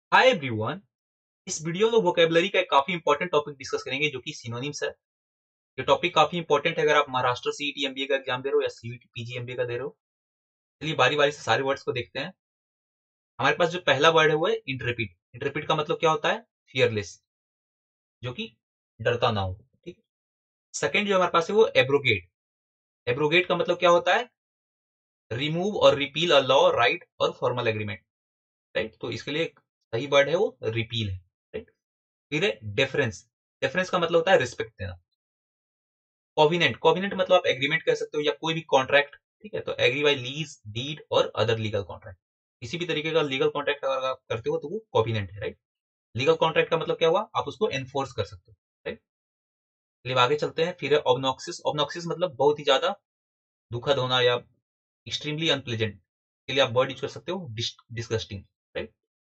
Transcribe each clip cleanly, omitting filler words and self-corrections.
हाय everyone. इस video में vocabulary का एक काफी इंपॉर्टेंट टॉपिक डिस्कस करेंगे जो कि सिनोनिम्स है। ये टॉपिक काफी इंपॉर्टेंट है अगर आप महाराष्ट्र सीईटी एमबीए का एग्जाम दे रहे हो या सीईटी पीजी एमबीए का दे रहे हो। चलिए बारी बारी से सारे वर्ड्स को देखते हैं। हमारे पास जो पहला वर्ड है वो है इंटरप्रिट। इंटरप्रिट का मतलब क्या होता है? फियरलेस, जो कि डरता ना हो। ठीक है। सेकंड जो हमारे पास है वो एब्रोगेट। एब्रोगेट का मतलब क्या होता है? Remove or repeal a law, right or formal agreement. Right, तो इसके लिए सही वर्ड है वो रिपील है। राइट। फिर है डेफरेंस। डेफरेंस का मतलब होता है रिस्पेक्ट देना। कॉविनेंट, कॉविनेंट मतलब आप एग्रीमेंट कह सकते हो या कोई भी कॉन्ट्रैक्ट। ठीक है, तो agree by lease, deed or other legal contract. किसी भी तरीके का लीगल कॉन्ट्रैक्ट अगर आप करते हो तो वो कॉविनेंट है। राइट। लीगल कॉन्ट्रैक्ट का मतलब क्या हुआ? आप उसको एनफोर्स कर सकते हो। राइट। चलिए आगे चलते हैं। फिर है ऑब्नॉक्सिस। ऑब्नॉक्सिस मतलब बहुत ही ज्यादा दुखद होना या एक्सट्रीमली अनप्लेजेंट के लिए आप वर्ड यूज कर सकते हो डिस्गस्टिंग। राइट।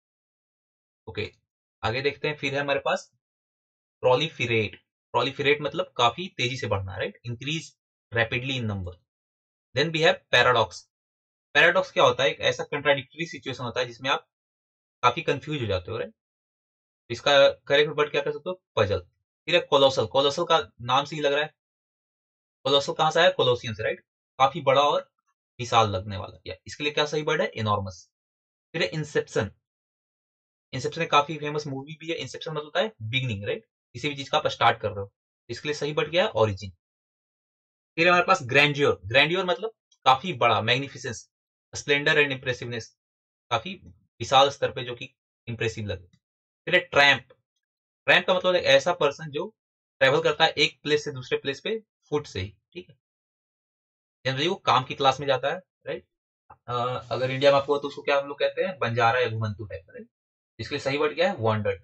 ओके, आगे देखते हैं। फिर है हमारे पास प्रोलिफिरेट। प्रोलिफिरेट मतलब काफी तेजी से बढ़ना। Right, increase rapidly in number. Then we have paradox. Paradox क्या होता है? एक ऐसा कंट्राडिक्टरी सिचुएशन होता है जिसमें आप काफी कंफ्यूज हो जाते हो। राइट, इसका करेक्ट वर्ड क्या कर सकते हो? पजल। फिर है कोलोसल। कोलोसल का नाम से ही लग रहा है। कोलोसल कहां से आया? कोलोसियम से। राइट, काफी बड़ा और विशाल लगने वाला। या इसके लिए क्या सही वर्ड है? इनॉर्मस। फिर है इंसेप्शन। इंसेप्शन एक काफी फेमस मूवी भी है। इंसेप्शन मतलब होता है बिगनिंग। राइट, किसी भी चीज का आप स्टार्ट कर रहे हो। इसके लिए सही वर्ड क्या है? ऑरिजिन। फिर हमारे पास ग्रैंड्योर। ग्रैंड्योर मतलब काफी बड़ा, मैग्निफिसेंस, स्प्लेंडर एंड इंप्रेसिवनेस, काफी विशाल स्तर पे जो कि इंप्रेसिव लगे। फिर है ट्रैम्प। ट्रैम्प का मतलब एक ऐसा पर्सन जो ट्रेवल करता है एक प्लेस से दूसरे प्लेस पे फुट से ही। ठीक है, जनरली वो काम की क्लास में जाता है। राइट, अगर इंडिया में आपको तो उसको क्या हम लोग कहते हैं? बंजारा या घुमंतू टाइप। राइट, इसके लिए सही वर्ड क्या है? Wondered.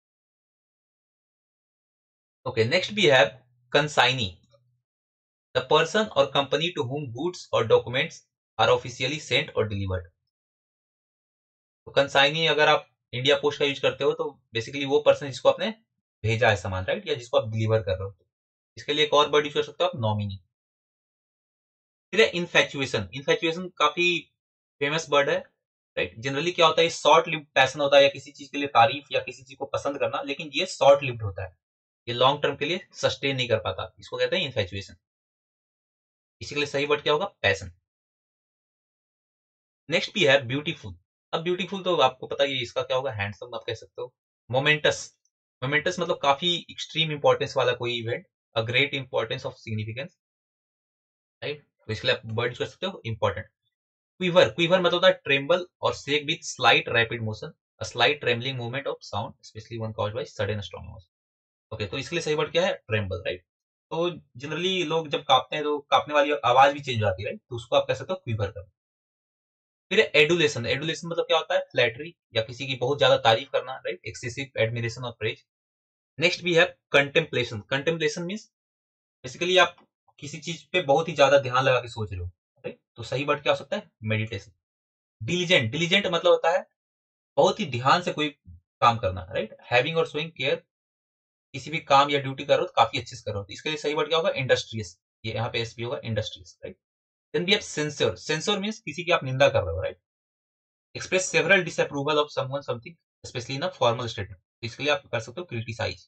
Okay, next we have consignee. The person or company to whom goods or documents are officially sent or delivered. तो कंसाइनी अगर आप इंडिया पोस्ट का यूज करते हो तो बेसिकली वो पर्सन जिसको आपने भेजा है सामान। राइट, या जिसको आप डिलीवर कर रहे हो। इसके लिए एक और वर्ड यूज कर सकते हो आप, नॉमिनी। फिर है इन्फेचुएशन। इन्फेचुएशन काफी फेमस वर्ड है। राइट, जनरली क्या होता है? शॉर्ट लिव्ड पैशन होता है, या किसी चीज के लिए तारीफ या किसी चीज को पसंद करना, लेकिन ये शॉर्ट लिव्ड होता है। ये लॉन्ग टर्म के लिए सस्टेन नहीं कर पाता। इसको कहते हैं इन्फेचुएशन। इसी के लिए सही वर्ड क्या होगा? पैशन। नेक्स्ट भी है ब्यूटीफुल। अब ब्यूटीफुल तो आपको पता ही है इसका क्या होगा? हैंडसम आप कह सकते हो। मोमेंटस। मोमेंटस मतलब काफी एक्सट्रीम इंपॉर्टेंस वाला कोई event, a great importance of significance. Right, तो इसके लिए आप वर्ड यूज कर सकते हो इंपॉर्टेंट। क्विवर। क्विवर मतलब होता है tremble or shake with slight rapid motion, a slight trembling movement of sound especially one caused by sudden strong motion. Okay, तो इसके लिए सही वर्ड क्या है? ट्रेम्बल। राइट, तो जनरली लोग जब कांपते हैं तो कांपने वाली आवाज भी चेंज हो जाती है। राइट, तो उसको आप कह सकते हो क्विवर कर। फिर एडुलेशन। एडुलेशन मतलब क्या होता है? फ्लैटरी या किसी की बहुत ज्यादा तारीफ करना। राइट, एक्सेसिव एडमिरेशन और प्रेज। नेक्स्ट भी है कंटेम्पलेशन। कंटेम्पलेशन मीन्स बेसिकली आप किसी चीज पे बहुत ही ज्यादा ध्यान लगा के सोच रहे हो। राइट, तो सही वर्ड क्या हो सकता है? मेडिटेशन। डिलीजेंट। डिलीजेंट मतलब होता है बहुत ही ध्यान से कोई काम करना। राइट, हैविंग और शोइंग केयर, किसी भी काम या ड्यूटी कर रहे हो तो काफी अच्छे से कर रहे हो। तो इसके लिए सही वर्ड क्या होगा? इंडस्ट्रियस। ये यहाँ पे एसपी होगा, industrious. Right, then we censure. Censure means किसी की आप निंदा कर रहे हो। Right, express several disapproval of someone something especially in a formal statement। इसके लिए आप कर सकते हो क्रिटिसाइज।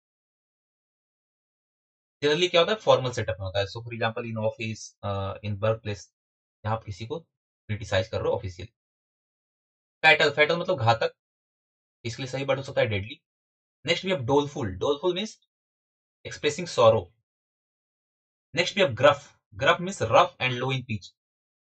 जनरली क्या होता है? फॉर्मल सेटअप में होता है। So for example in office, in workplace, जहां आप किसी को क्रिटिसाइज कर रहे हो ऑफिशियली। फैटल। फैटल मतलब घातक। इसके लिए सही वर्ड हो सकता है deadly. Next we have doleful. Doleful means expressing sorrow. Next we have gruff. Gruff means rough and low in pitch.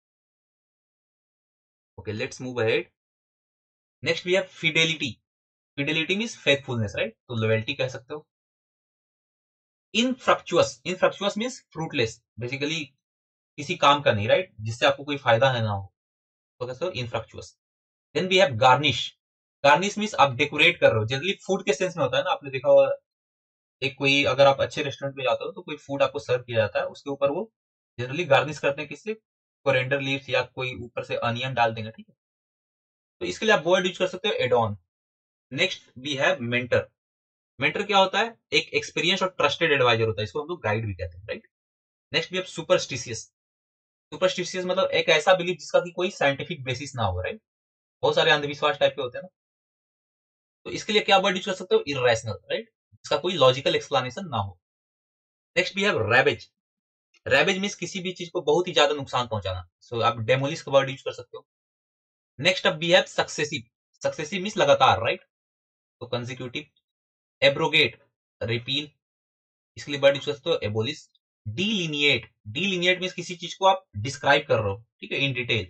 Okay, let's move ahead. Next we have fidelity. Fidelity means faithfulness. Right, तो loyalty कह सकते हो। Infructuous. Infructuous means fruitless, basically किसी काम का नहीं। Right, जिससे आपको कोई फायदा है ना हो, तो कैसे हो? Infructuous. Then we have garnish. Garnish means आप डेकोरेट कर रहे हो। जनरली फूड के सेंस में होता है ना, आपने देखा होगा एक कोई, अगर आप अच्छे रेस्टोरेंट में जाते हो तो कोई फूड आपको सर्व किया जाता है, उसके ऊपर वो जनरली गार्निश करते हैं किससे? कोरिएंडर लीव्स या कोई ऊपर से अनियन डाल देंगे। ठीक है, तो इसके लिए आप वर्ड यूज कर सकते हो adorn. Next we have mentor. Mentor क्या होता है? एक एक्सपीरियंस और ट्रस्टेड एडवाइजर होता है, इसको हम लोग गाइड भी कहते हैं। Right, next we have superstitious. Superstitious मतलब एक ऐसा बिलीफ जिसका कि कोई साइंटिफिक बेसिस ना हो। राइट, बहुत सारे अंधविश्वास टाइप के होते हैं ना, तो इसके लिए क्या वर्ड यूज कर सकते हो, इरेशनल, राइट, इसका कोई लॉजिकल एक्सप्लेनेशन ना हो। Next we have ravage. Ravage means किसी भी चीज को बहुत ही ज्यादा नुकसान पहुंचाना, सो आप डेमोलिश का वर्ड यूज कर सकते हो। नेक्स्ट अब we have successive. Successive means लगातार, राइट, तो कंसेक्यूटिव। एब्रोगेट, रिपील, इसके लिए वर्ड यूज कर सकते हो एबोलिश। डीलिनिएट, डीलिनिएट मीन्स किसी चीज को आप डिस्क्राइब कर रहे हो, ठीक है, इन डिटेल,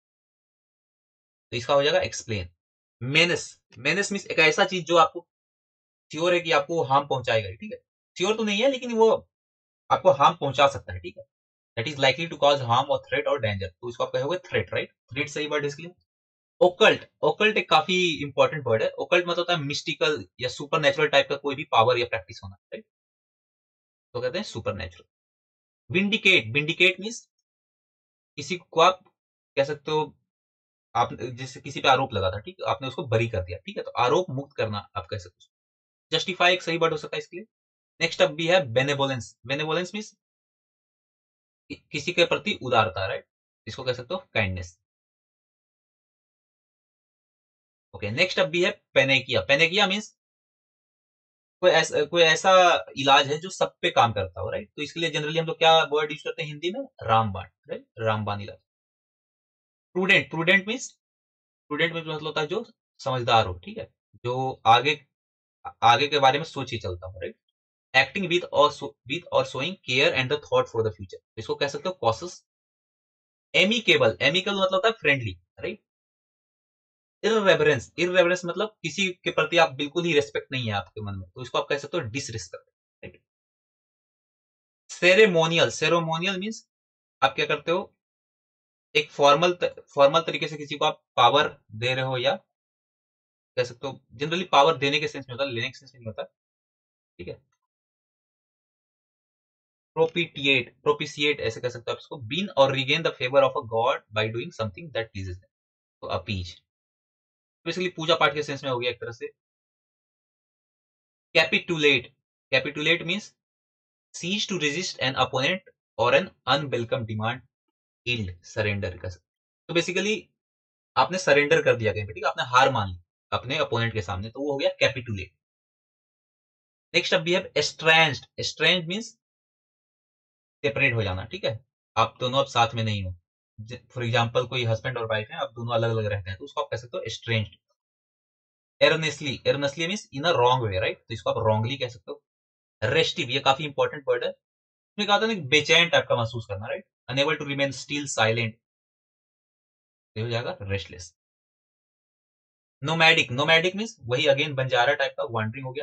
तो इसका हो जाएगा एक्सप्लेन। मेनस, मेनस मीन्स एक ऐसा चीज जो आपको श्योर है कि आपको हार्म पहुंचाएगा, ठीक है, श्योर तो नहीं है लेकिन वो आपको हार्म पहुंचा सकता है, ठीक है, that is likely to cause harm or threat or danger, तो इसको आप कहोगे थ्रेट, राइट, थ्रेट सही वर्ड है इसके लिए। ओकल्ट, ओकल्ट एक काफी इंपॉर्टेंट वर्ड है। ओकल्ट मतलब होता है मिस्टिकल या सुपर नेचुरल टाइप का कोई भी पावर या प्रैक्टिस होना, राइट, तो कहते हैं supernatural. Vindicate, vindicate means किसी को आप कह सकते हो, आप जैसे किसी पे आरोप लगा था, ठीक है, आपने उसको बरी कर दिया, ठीक है, तो आरोप मुक्त करना आप कह सकते हो। जस्टिफाई एक सही वर्ड हो सकता है इसके लिए। नेक्स्ट अब भी है बेनेवोलेंस। बेनेवोलेंस मीन्स किसी के प्रति उदारता, राइट, इसको कह सकते हो काइंडनेस। ओके, नेक्स्ट अब भी है पेनेकिया। पेनेकिया मीन्स कोई ऐसा इलाज है जो सब पे काम करता हो, राइट, तो इसके लिए जनरली हम लोग क्या वर्ड यूज करते हैं हिंदी में, रामबाण, राइट, रामबाण इलाज। Prudent, prudent means, prudent means मतलब होता है जो समझदार हो, ठीक है, जो आगे आगे के बारे में सोच के चलता हो, right. Acting with or showing care and the thought for the future, इसको कह सकते हो कॉशस। एमिकेबल, एमिकेबल मतलब होता है फ्रेंडली, राइट। इररेवरेंस, इररेवरेंस मतलब किसी के प्रति आप बिल्कुल ही रेस्पेक्ट नहीं है आपके मन में, तो इसको आप कह सकते हो disrespect, right. Ceremonial, ceremonial means आप क्या करते हो, एक फॉर्मल तरीके से किसी को आप पावर दे रहे हो, या कह सकते हो जनरली पावर देने के सेंस में होता है, लेने के सेंस में नहीं होता, ठीक है। प्रोपिटिएट, प्रोपिशिएट ऐसे कह सकते हो आप इसको। Been or regain the favour of a god by doing something that pleases them, तो अपीज, बेसिकली पूजा पाठ के सेंस में हो गया एक तरह से। Capitulate, capitulate means cease to resist an opponent or an unwelcome demand, yield, surrender का। तो बेसिकली आपने सरेंडर कर दिया कहीं पे, ठीक है, आपने हार मान ली अपने अपोनेंट के सामने, तो वो हो गया कैपिटुलेट। नेक्स्ट अब भी है एस्ट्रेंज्ड। एस्ट्रेंज्ड मींस सेपरेट हो जाना, ठीक है, आप दोनों अब साथ में नहीं हो। फॉर एग्जांपल कोई हस्बैंड और वाइफ है, आप दोनों अलग अलग रहते हैं, तो उसको आप कह सकते हो estranged. Earnestly, earnestly means in a wrong way, right, तो इसको आप रॉन्गली कह सकते हो। रेस्टिव, ये काफी इंपॉर्टेंट वर्ड है, उसमें कहा था ना बेचैन टाइप का महसूस करना, right. Unable to remain still, silent, ये हो जाएगा रेस्टलेस। नोमैडिक, नोमैडिक मींस वही अगेन बंजारा टाइप का, वॉन्डरिंग हो गया।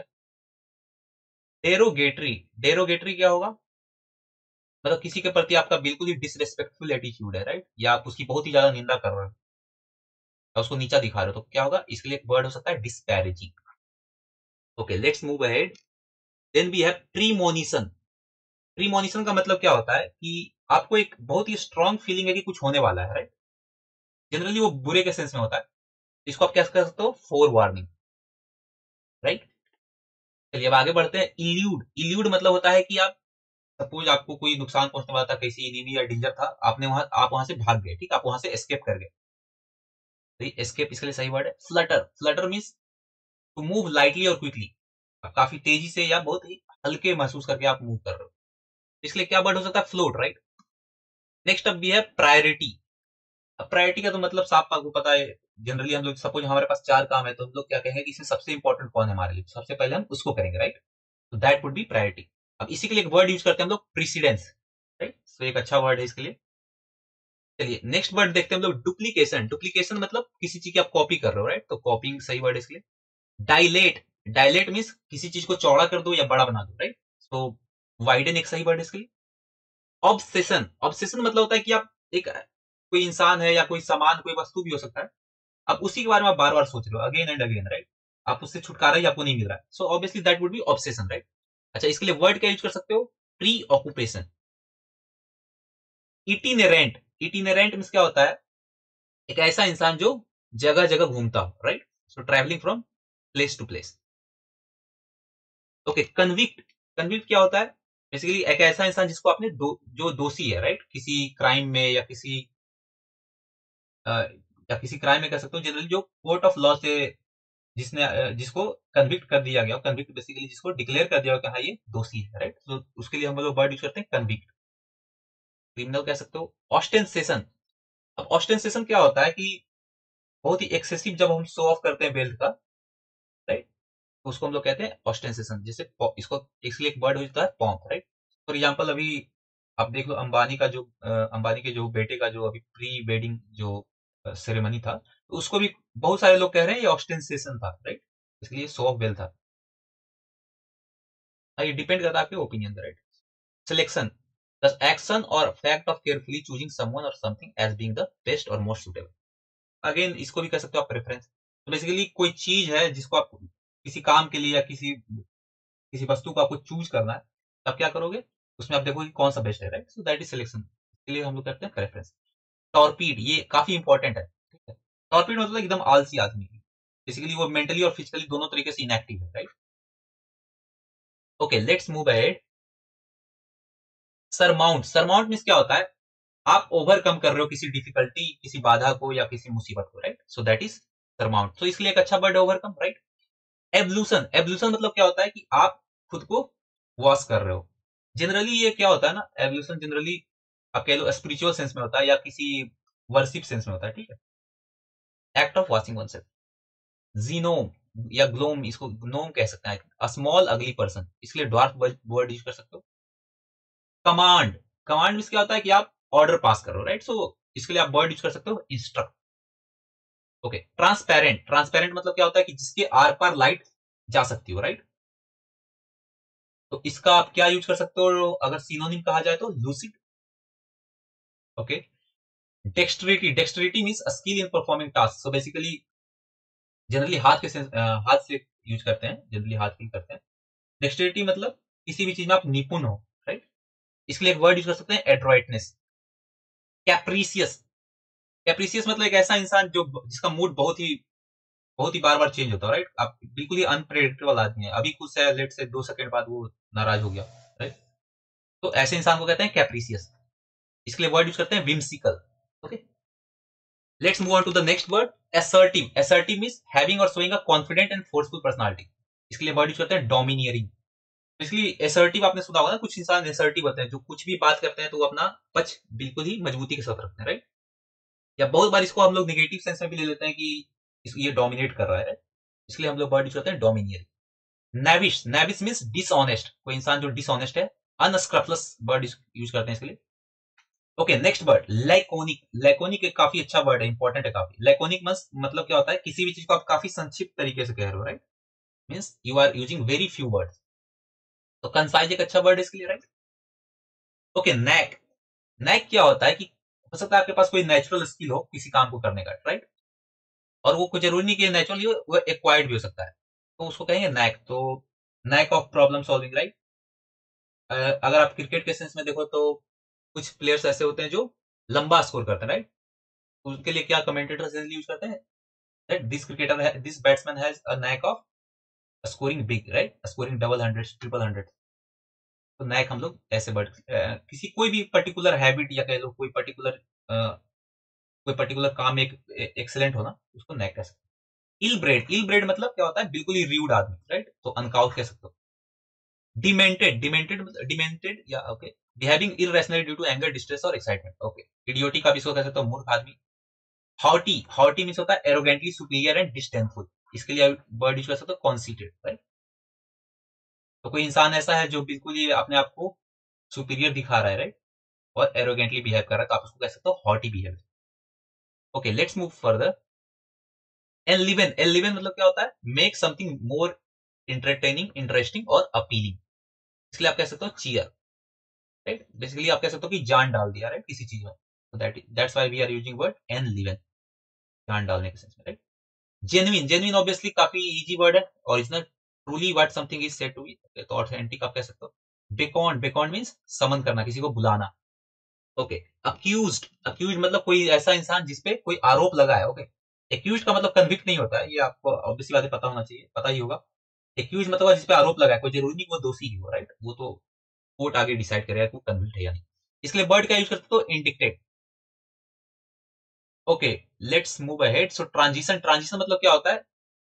डेरोगेटरी, डेरोगेटरी क्या होगा, मतलब किसी के प्रति आपका बिल्कुल ही डिसरेस्पेक्टफुल एटीट्यूड है, राइट, या आप उसकी बहुत ही ज्यादा निंदा कर रहे हो या उसको नीचा दिखा रहे हो, तो क्या होगा, इसके लिए एक वर्ड हो सकता है disparaging. Okay, let's move ahead. Then we have premonition. Premonition का मतलब क्या होता है कि आपको एक बहुत ही स्ट्रांग फीलिंग है कि कुछ होने वाला है, राइट, जनरली वो बुरे के सेंस में होता है, इसको आप क्या कर सकते हो, फोर वार्निंग, राइट। चलिए अब आगे बढ़ते हैं। इल्यूड, इल्यूड मतलब होता है कि आप सपोज आपको कोई नुकसान पहुंचने वाला था, किसी एनिमी या डेंजर था, आप वहां से भाग गए, ठीक, आप वहां से एस्केप कर गए, तो एस्केप इसके लिए सही वर्ड है। Flutter, flutter means to move lightly or quickly, आप काफी तेजी से या बहुत ही हल्के महसूस करके आप मूव कर रहे हो, इसलिए क्या वर्ड हो सकता है, फ्लोट, राइट। नेक्स्ट अब भी है प्रायोरिटी। अब प्रायोरिटी का तो मतलब साफ आपको पता है, जनरली हम लोग सपोज हमारे पास चार काम है, तो हम लोग क्या कहेंगे कि इसमें सबसे इंपॉर्टेंट कौन है हमारे लिए, सबसे पहले हम उसको करेंगे, राइट, तो दैट वुड बी प्रायोरिटी। अब इसी के लिए एक वर्ड यूज करते हैं हम लोग, प्रीसीडेंस, राइट, तो एक अच्छा वर्ड है इसके लिए। चलिए नेक्स्ट वर्ड देखते हैं हम लोग, डुप्लीकेशन। डुप्लीकेशन मतलब किसी चीज की आप कॉपी कर रहे हो, राइट, तो कॉपिंग सही वर्ड है इसके लिए। डायलेट, डायलेट मीन्स किसी चीज को चौड़ा कर दो या बड़ा बना दो, राइट, तो वाइडन एक सही वर्ड है इसके लिए। ऑब्सेशन, ऑब्सेशन मतलब होता है कि आप एक कोई इंसान है या कोई सामान, कोई वस्तु भी हो सकता है, आप उसी के बारे में बार बार सोच रहे हो अगेन एंड अगेन, राइट, आप उससे छुटकारा ही आपको नहीं मिल रहा है, so obviously that would be obsession, right. अच्छा, इसके लिए वर्ड क्या यूज कर सकते हो, preoccupation. Itinerant, itinerant means क्या होता है, एक ऐसा इंसान जो जगह जगह घूमता हो, right, so travelling from place to place. Okay, convict, convict क्या होता है, बेसिकली एक ऐसा इंसान जिसको आपने जो दोषी है, राइट, किसी क्राइम में या किसी क्राइम में कह सकते हो, जनरली जो कोर्ट ऑफ लॉ से जिसको कन्विक्ट कर दिया गया, कन्विक्ट बेसिकली जिसको डिक्लेयर कर दिया गया कि हाँ ये दोषी है, राइट। तो उसके लिए हम लोग वर्ड यूज करते हैं कन्विक्ट। क्रिमिनल कह सकते हो। ऑस्टेंसेशन, अब ऑस्टेंसेशन क्या होता है कि बहुत ही एक्सेसिव जब हम शो ऑफ करते हैं वेल्थ का, राइट, तो उसको हम लोग कहते हैं ऑस्टेंसेशन। जैसे इसको इसलिए एक वर्ड होता है पॉम्प, राइट। फॉर एग्जाम्पल अभी आप देख लो अंबानी का जो अंबानी के जो बेटे का जो अभी प्री वेडिंग जो सेरेमनी था, तो उसको भी बहुत सारे लोग कह रहे हैं ये ऑस्टेंसेशन था, राइट, इसलिए शो ऑफ वेल्थ था। ये डिपेंड करता है आपके ओपिनियन पे, right. Selection, the action or fact of carefully choosing someone और something as being the best or most suitable. Again इसको भी कह सकते हो आप प्रेफरेंस। तो बेसिकली कोई चीज है जिसको आप किसी काम के लिए या किसी किसी वस्तु को आपको चूज करना है, तो आप क्या करोगे, उसमें आप देखोगे कौन सा बेस्ट है, right. So that is selection, इसके लिए हम लोग करते हैं प्रेफरेंस। टॉर्पीड, ये काफी इंपॉर्टेंट है, ठीक है। टॉर्पीड मतलब एकदम आलसी आदमी, बेसिकली वो मेंटली और फिजिकली दोनों तरीके से इनएक्टिव है, right. Okay, let's move ahead. Surmount, surmount means क्या होता है, आप ओवरकम कर रहे हो किसी डिफिकल्टी, किसी बाधा को या किसी मुसीबत को, right. So that is surmount. तो इसलिए एक अच्छा वर्ड है ओवरकम, राइट। एवल्यूशन, एवल्यूशन मतलब क्या होता है कि आप खुद को वॉश कर रहे हो। जनरली ये क्या होता है ना, एवल्यूशन जनरली आप कह लो स्पिरिचुअल सेंस में होता है या किसी वर्शिप सेंस में होता है, ठीक है। Act of washing oneself. Genome या ग्लोम, इसको ग्नोम कह सकते हैं, अ स्मॉल अगली पर्सन, इसलिए ड्वार्फ वर्ड यूज कर सकते हो। कमांड, कमांड मींस क्या होता है कि आप ऑर्डर पास करो, राइट। सो इसके लिए आप वर्ड यूज कर सकते हो इंस्ट्रक्ट। ओके, ट्रांसपेरेंट, ट्रांसपेरेंट मतलब क्या होता है कि जिसके आर पार लाइट जा सकती हो, राइट। तो इसका आप क्या यूज कर सकते हो अगर सिनोनिम कहा जाए तो lucid. Okay, dexterity, dexterity means skill in performing task. So basically generally हाथ से यूज करते हैं, जनरली हाथ की करते हैं। डेक्स्ट्रिटी मतलब किसी भी चीज में आप निपुण हो, राइट। इसके लिए एक वर्ड यूज कर सकते हैं एड्रॉइटनेस। कैप्रीसियस, कैप्रीसियस मतलब एक ऐसा इंसान जो जिसका मूड बहुत ही बार बार चेंज होता है, राइट। आप बिल्कुल ही अनप्रेडिक्टेबल आदमी है, अभी खुश है, लेट से 2 सेकंड बाद वो नाराज हो गया, राइट। तो ऐसे इंसान को कहते हैं कैप्रीसियस। इसके लिए वर्ड यूज करते हैं whimsical. Okay, let's move on to the next word, assertive। assertive means having और showing a confident and forceful personality. इसके लिए वर्ड यूज करते हैं डोमिनियरिंग। इसलिए assertive आपने सुना होगा ना, कुछ इंसान assertive होते हैं जो कुछ भी बात करते हैं तो वो अपना पक्ष बिल्कुल ही मजबूती के साथ रखते हैं, राइट। या बहुत बार इसको हम लोग नेगेटिव सेंस में भी ले लेते हैं कि ये डोमिनेट कर रहा है, इसलिए हम लोग वर्ड यूज करते हैं domineering. Knavish, knavish means dishonest, कोई इंसान जो डिसऑनेस्ट है। अनस्क्रपलस वर्ड यूज करते हैं इसके लिए। Okay, next word laconic. Laconic एक काफी अच्छा वर्ड है, इंपॉर्टेंट है काफी। लैकोनिक मतलब क्या होता है, किसी भी चीज को आप काफी संक्षिप्त तरीके से कह रहे हो, right. Means you are using very few words. तो कंसाइज एक अच्छा वर्ड है इसके लिए, राइट। ओके, नैक, नैक क्या होता है कि हो सकता है आपके पास कोई नेचुरल स्किल हो किसी काम को करने का, राइट। और वो कुछ जरूरी नहीं कि नेचुरली हो, वो एक्वायर्ड भी हो सकता है, तो उसको कहेंगे नैक। तो knack of problem solving, right. अगर आप क्रिकेट के सेंस में देखो तो कुछ प्लेयर्स ऐसे होते हैं जो लंबा स्कोर करते हैं, राइट। उनके लिए क्या कमेंटेटर जनरली यूज करते हैं, that this batsman has a knack of scoring big, right, scoring double hundreds, triple hundreds। तो नैक हम लोग ऐसे वर्ड किसी कोई भी पर्टिकुलर हैबिट या कह लो कोई पर्टिकुलर काम एक एक्सेलेंट होना, उसको नैक कह सकते हैं। इल ब्रेड, इल ब्रेड मतलब क्या होता है, बिल्कुल ही र्यूड आदमी, राइट। तो अनकाउट कह सकते हो। डिमेंटेड, डिमेंटेड या okay, behaving irrationally due to anger, distress or excitement. Okay, idiotic का भी इसको कह सकते हो मूर्ख आदमी। हॉटी, हॉटी मींस होता है एरोगेंटली सुपीरियर एंड डिस्टेंसफुल। इसके लिए वर्ड यूज कर सकते हो कॉन्सीटेड, राइट। तो कोई इंसान ऐसा है जो बिल्कुल ही अपने आप को सुपीरियर दिखा रहा है, राइट, और एरोगेंटली बिहेव कर रहा है, तो आप उसको कह सकते हो haughty behaviour. Okay, let's move further. Enliven, enliven मतलब क्या होता है, make something more entertaining, interesting or appealing. इसलिए आप कह सकते हो चीयर, राइट। बेसिकली आप कह सकते हो कि जान डाल दिया, राइट, किसी चीज में। तो that's why we are using word enliven, जान डालने के सेंस में, राइट। जेन्युइन, जेन्युइन ऑब्वियसली काफी इजी वर्ड है। Original, truly what something is said to be, तो ऑथेंटिक आप कह सकते हो। बेकॉन्ड, बेकॉन्ड मींस समन करना, किसी को बुलाना। ओके, अक्यूज्ड, अक्यूज मतलब कोई ऐसा इंसान जिसपे कोई आरोप लगा है। ओके, एक्यूज का मतलब कन्विक्ट नहीं होता है, ये आपको ऑब्वियसली बात है, पता होना चाहिए, पता ही होगा। एक्यूज मतलब जिसपे आरोप लगा है, कोई जरूरी नहीं वो दोषी ही हो, राइट। वो तो कोर्ट आगे डिसाइड करेगा कि वो कन्विक्ट है या नहीं। इसलिए वर्ड का यूज करते हो indicted. Okay, let's move ahead. So transition, transition मतलब क्या होता है,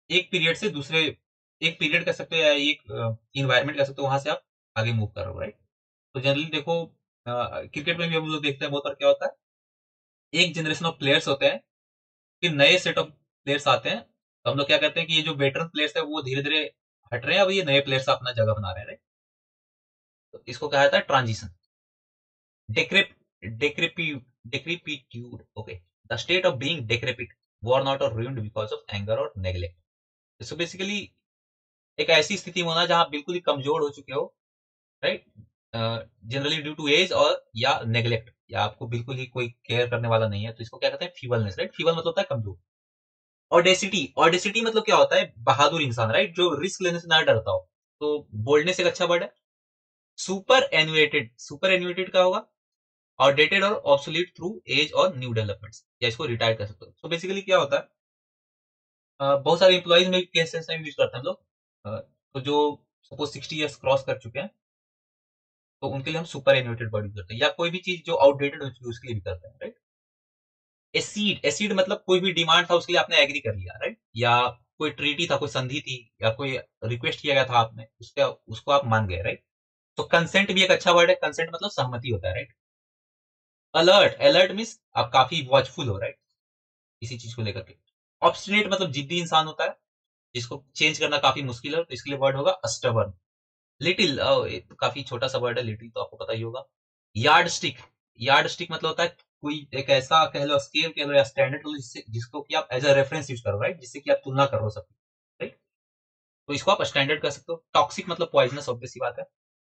एक पीरियड से दूसरे, एक पीरियड कह सकते हो या एक इन्वायरमेंट कह सकते हो, वहां से आप आगे मूव कर रहे हो, राइट। तो जनरली देखो क्रिकेट में भी हम लोग देखते हैं बहुत बार क्या होता है, एक जनरेशन ऑफ प्लेयर्स होते हैं, फिर नए सेट ऑफ प्लेयर्स आते हैं, तो हम लोग क्या करते हैं कि ये जो वेटरन प्लेयर्स है वो धीरे धीरे हट रहे हैं, अब ये नए प्लेयर्स अपना जगह बना रहे हैं, राइट। तो इसको कहा जाता है ट्रांजिशन। डेक्रेप decrepit decrepitude, okay, the state of being decrepit, worn out or ruined because of anger or neglect। so basically एक ऐसी स्थिति में होना जहां आप बिल्कुल ही कमजोर हो चुके हो, right, generally due to age or या नेग्लेक्ट, या आपको बिल्कुल ही कोई केयर करने वाला नहीं है, तो इसको क्या कहते हैं, फीबलनेस, राइट। फीबल मतलब होता है कमजोर। ऑडेसिटी, ऑडेसिटी मतलब क्या होता है, बहादुर इंसान, राइट, जो रिस्क लेने से ना डरता हो। तो बोल्डनेस एक अच्छा वर्ड है। सुपर एनुएटेड, सुपर एनुएटेड क्या होगा, outdated or obsolete through age or new developments, या इसको रिटायर कर सकते हो। सो बेसिकली क्या होता है, बहुत सारे इंप्लॉइज में केसेस में यूज करते हैं हम लोग, तो जो सपोज 60 ईयर्स क्रॉस कर चुके हैं, तो उनके लिए हम सुपर एनुएटेड वर्ड यूज करते हैं, या कोई भी चीज जो आउटडेटेड हो चुकी है उसके लिए भी करते हैं, राइट। एसीड, एसीड मतलब कोई भी डिमांड था उसके लिए आपने एग्री कर लिया, राइट, या कोई ट्रीटी था, कोई संधि थी, या कोई रिक्वेस्ट किया गया था आपने, उसका उसको आप मान गए, राइट। तो कंसेंट भी एक अच्छा वर्ड है, कंसेंट मतलब सहमति होता है, राइट। अलर्ट, अलर्ट मीन्स आप काफी वॉचफुल हो, राइट, किसी चीज को लेकर के। ऑब्स्टिनेट मतलब जिद्दी इंसान होता है, जिसको चेंज करना काफी मुश्किल है, तो इसके लिए वर्ड होगा स्टबर्न। लिटिल, तो काफी छोटा सा वर्ड है लिटिल, तो आपको पता ही होगा। यार्ड स्टिक, यार्ड स्टिक मतलब होता है कोई एक ऐसा कह लो, स्केल कह लो या स्टैंडर्ड कह लो, जिससे जिसको कि आप एज अ रेफरेंस यूज करो, राइट, जिससे कि आप तुलना कर सकते हो, राइट। तो इसको आप स्टैंडर्ड कर सकते हो। टॉक्सिक मतलब पॉइजनस, ऑब्वियस सी बात है।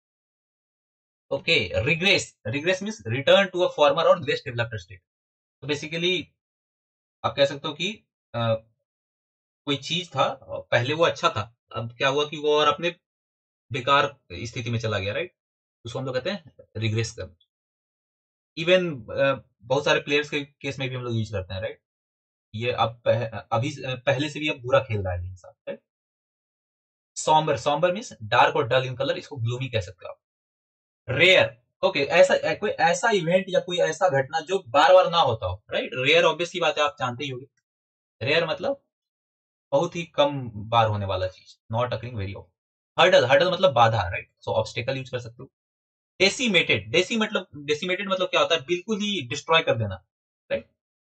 Okay, regress, regress means return to a former or less developed state. तो बेसिकली आप कह सकते हो कि कोई चीज था, पहले वो अच्छा था, अब क्या हुआ कि वो और अपने बेकार स्थिति में चला गया, राइट। उसको हम लोग कहते हैं रिग्रेस करना। इवन बहुत सारे प्लेयर्स के केस में भी हम लोग यूज करते हैं, राइट। ये अब अभी पहले से भी अब बुरा खेल रहा है इंसान, right. Sombre, sombre means dark or dull in colour, इसको ग्लूमी कह सकते हो आप। रेयर, ओके, ऐसा कोई ऐसा इवेंट या कोई ऐसा घटना जो बार बार ना होता हो, राइट। रेयर ऑब्वियस की बात है, आप जानते ही होंगे। रेयर मतलब बहुत ही कम बार होने वाला चीज, not occurring very often. Hurdle, hurdle मतलब बाधा, राइट, सो ऑब्स्टेकल यूज कर सकते हो। डेसिमेटेड, डेसिमेटेड मतलब क्या होता है, बिल्कुल ही डिस्ट्रॉय कर देना, राइट।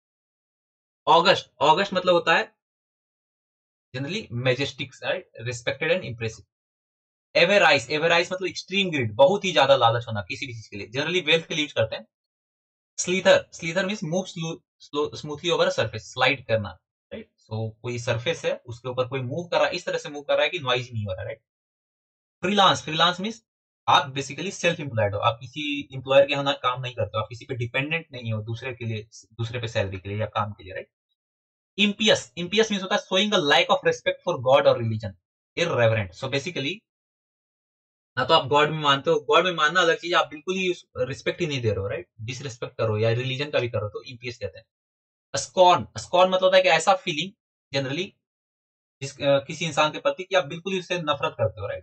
ऑगस्ट, ऑगस्ट मतलब होता है generally majestic, right, respected and impressive. Avarice, avarice मतलब एक्सट्रीम ग्रीड, बहुत ही ज्यादा लालच होना किसी भी चीज के लिए, जनरली वेल्थ के लिए यूज करते हैं। Slither, slither means move smoothly over surface, slide करना, राइट। सो कोई सरफेस है उसके ऊपर कोई मूव कर रहा है, इस तरह से मूव कर रहा है कि नॉइज नहीं हो रहा है, राइट। फ्रीलांस, फ्रीलांस मीन्स आप बेसिकली सेल्फ एम्प्लॉयड हो, आप किसी एम्प्लॉयर के यहाँ काम नहीं करते हो, आप किसी पे डिपेंडेंट नहीं हो दूसरे के लिए, दूसरे पे सैलरी के लिए या काम के लिए, राइट। इम्पियस, इम्पियस मीन्स होता है showing a lack of respect for God और रिलीजन, इररेवरेंट। सो बेसिकली ना तो आप गॉड में मानते हो, गॉड में मानना अलग चीज, आप बिल्कुल ही रिस्पेक्ट ही नहीं दे रहे हो, राइट, डिसरिस्पेक्ट करो या रिलीजन का भी करो, तो इम्पियस कहते हैं। स्कॉर्न, स्कॉर्न मतलब होता है कि ऐसा फीलिंग जनरली किसी इंसान के प्रति कि आप बिल्कुल ही उससे नफरत करते हो, right.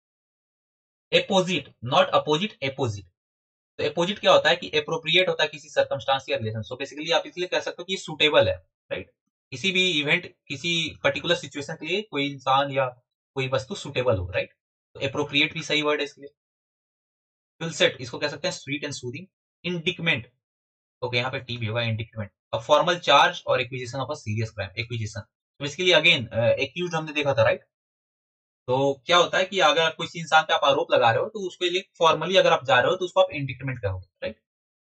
Apposite, not opposite, apposite. तो एपोजिट क्या होता है कि एप्रोप्रिएट होता है किसी सर्कमस्टांस या रिलेशन, सो बेसिकली आप इसलिए कह सकते हो कि सूटेबल है, राइट। किसी भी इवेंट, किसी पर्टिकुलर सिचुएशन के लिए कोई इंसान या कोई वस्तु सुटेबल हो, राइट। तो एप्रोप्रिएट भी सही वर्ड है इसके लिए। फिलसेट, इसको कह सकते हैं sweet and soothing. Indictment, okay, यहाँ पे टी भी होगा, इंडिकमेंट, अ फॉर्मल चार्ज और acquisition of a serious crime, acquisition. Basically again accuse हमने देखा था, राइट। तो क्या होता है कि अगर किसी इंसान पे आप आरोप लगा रहे हो, तो उसके लिए फॉर्मली अगर आप जा रहे हो तो उसको आप इंडिकमेंट कहोगे, right.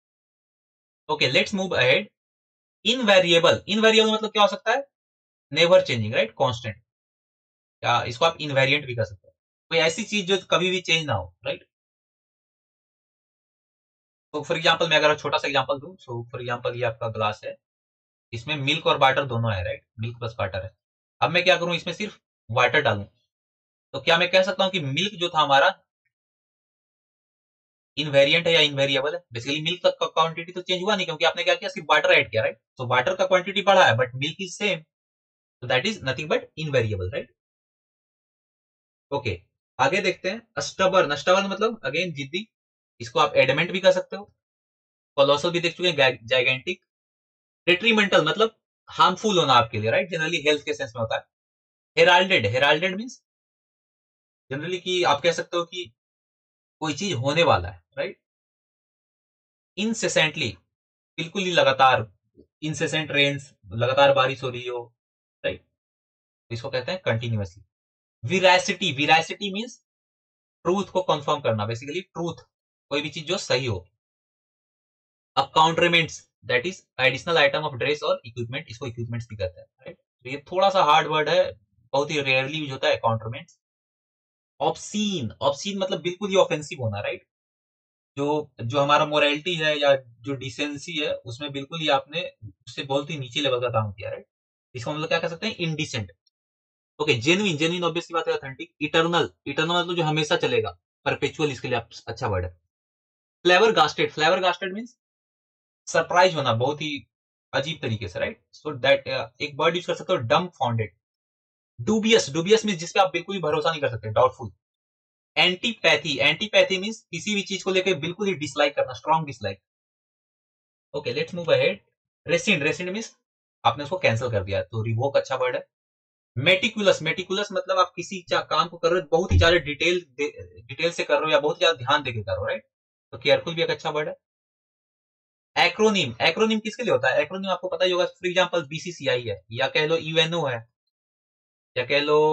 Okay, let's move ahead. Invariable, invariable मतलब क्या हो सकता है, नेवर चेंजिंग, राइट, कांस्टेंट, या इसको आप इनवेरिएंट भी कर सकते हो, कोई ऐसी चीज जो कभी भी चेंज ना हो, राइट। तो फॉर एग्जांपल मैं अगर छोटा सा एग्जांपल दूं, सो फॉर एग्जांपल ये आपका ग्लास है, इसमें मिल्क और वाटर दोनों है, राइट, मिल्क प्लस वाटर है। अब मैं क्या करूं, इसमें सिर्फ वाटर डालूं, तो क्या मैं कह सकता हूं कि मिल्क जो था हमारा इनवेरिएंट है या इनवेरिएबल है। बेसिकली मिल्क का क्वांटिटी तो चेंज हुआ नहीं, क्योंकि आपने क्या किया, सिर्फ वाटर ऐड किया, राइट। तो वाटर का क्वांटिटी बढ़ा है बट मिल्क इज सेम, तो that is nothing but invariable, right. Okay, आगे देखते हैं। स्टबर्न, स्टबर्न मतलब अगेन जिद्दी, इसको आप एडमेंट भी कर सकते हो। कोलोसल भी देख चुके हैं, जाइगेंटिक। डेट्रीमेंटल मतलब हार्मफुल होना आपके लिए, राइट, जनरली हेल्थ के सेंस में होता है। हेराल्डेड, हेराल्डेड मीन्स जनरली कि आप कह सकते हो कि कोई चीज होने वाला है, राइट। इंसेसेंटली, बिल्कुल ही लगातार, इंसेसेंट रेन्स, लगातार बारिश हो रही हो, राइट, इसको कहते हैं continuously. Veracity, veracity means truth को कंफर्म करना, बेसिकली ट्रूथ, कोई भी चीज जो सही हो। Accoutrements, that is additional item of dress और इक्विपमेंट, इसको इक्विपमेंट्स भी कहते हैं, राइट। तो ये थोड़ा सा हार्ड वर्ड है, बहुत ही रेयरली यूज होता है अकाउंटमेंट्स। ऑब्सीन, ऑब्सीन मतलब बिल्कुल ही ऑफेंसिव होना, राइट। जो जो हमारा मोरालिटी है या जो डिसेंसी है उसमें बिल्कुल ही आपने उससे बहुत ही नीचे लेवल का काम किया, राइट। इसको हम लोग क्या कह सकते हैं, indecent. Okay, genuine, genuine obviously बात है, ऑथेंटिक। इटर्नल, इटर्नल मतलब जो हमेशा चलेगा, परपेचुअल, इसके लिए अच्छा वर्ड है। Flabbergasted, flabbergasted means surprise होना बहुत ही अजीब तरीके से, राइट। सो दैट एक वर्ड यूज कर सकते हो, डम फाउंडेड। डूबियस, डूबियस मीन्स जिसपे आप बिल्कुल भी भरोसा नहीं कर सकते, डाउटफुल। एंटीपैथी, एंटीपैथी मीन्स किसी भी चीज को लेकर बिल्कुल ही डिसलाइक करना, strong dislike. Okay, let's move ahead. Rescind, rescind means आपने उसको कैंसिल कर दिया, तो रिवोक अच्छा वर्ड है। मेटिकुलस, मेटिकुलस मतलब आप किसी काम को कर रहे हो बहुत ही ज्यादा डिटेल से कर रहे हो या बहुत ज्यादा ध्यान देके कर रहे हो, राइट। तो केयरफुल भी एक अच्छा वर्ड है। एक्रोनिम, एक्रोनिम किसके लिए होता है, एक्रोनिम आपको पता ही होगा, फॉर एग्जांपल बीसीसीआई है, या कह लो यूएनओ है, या कह लो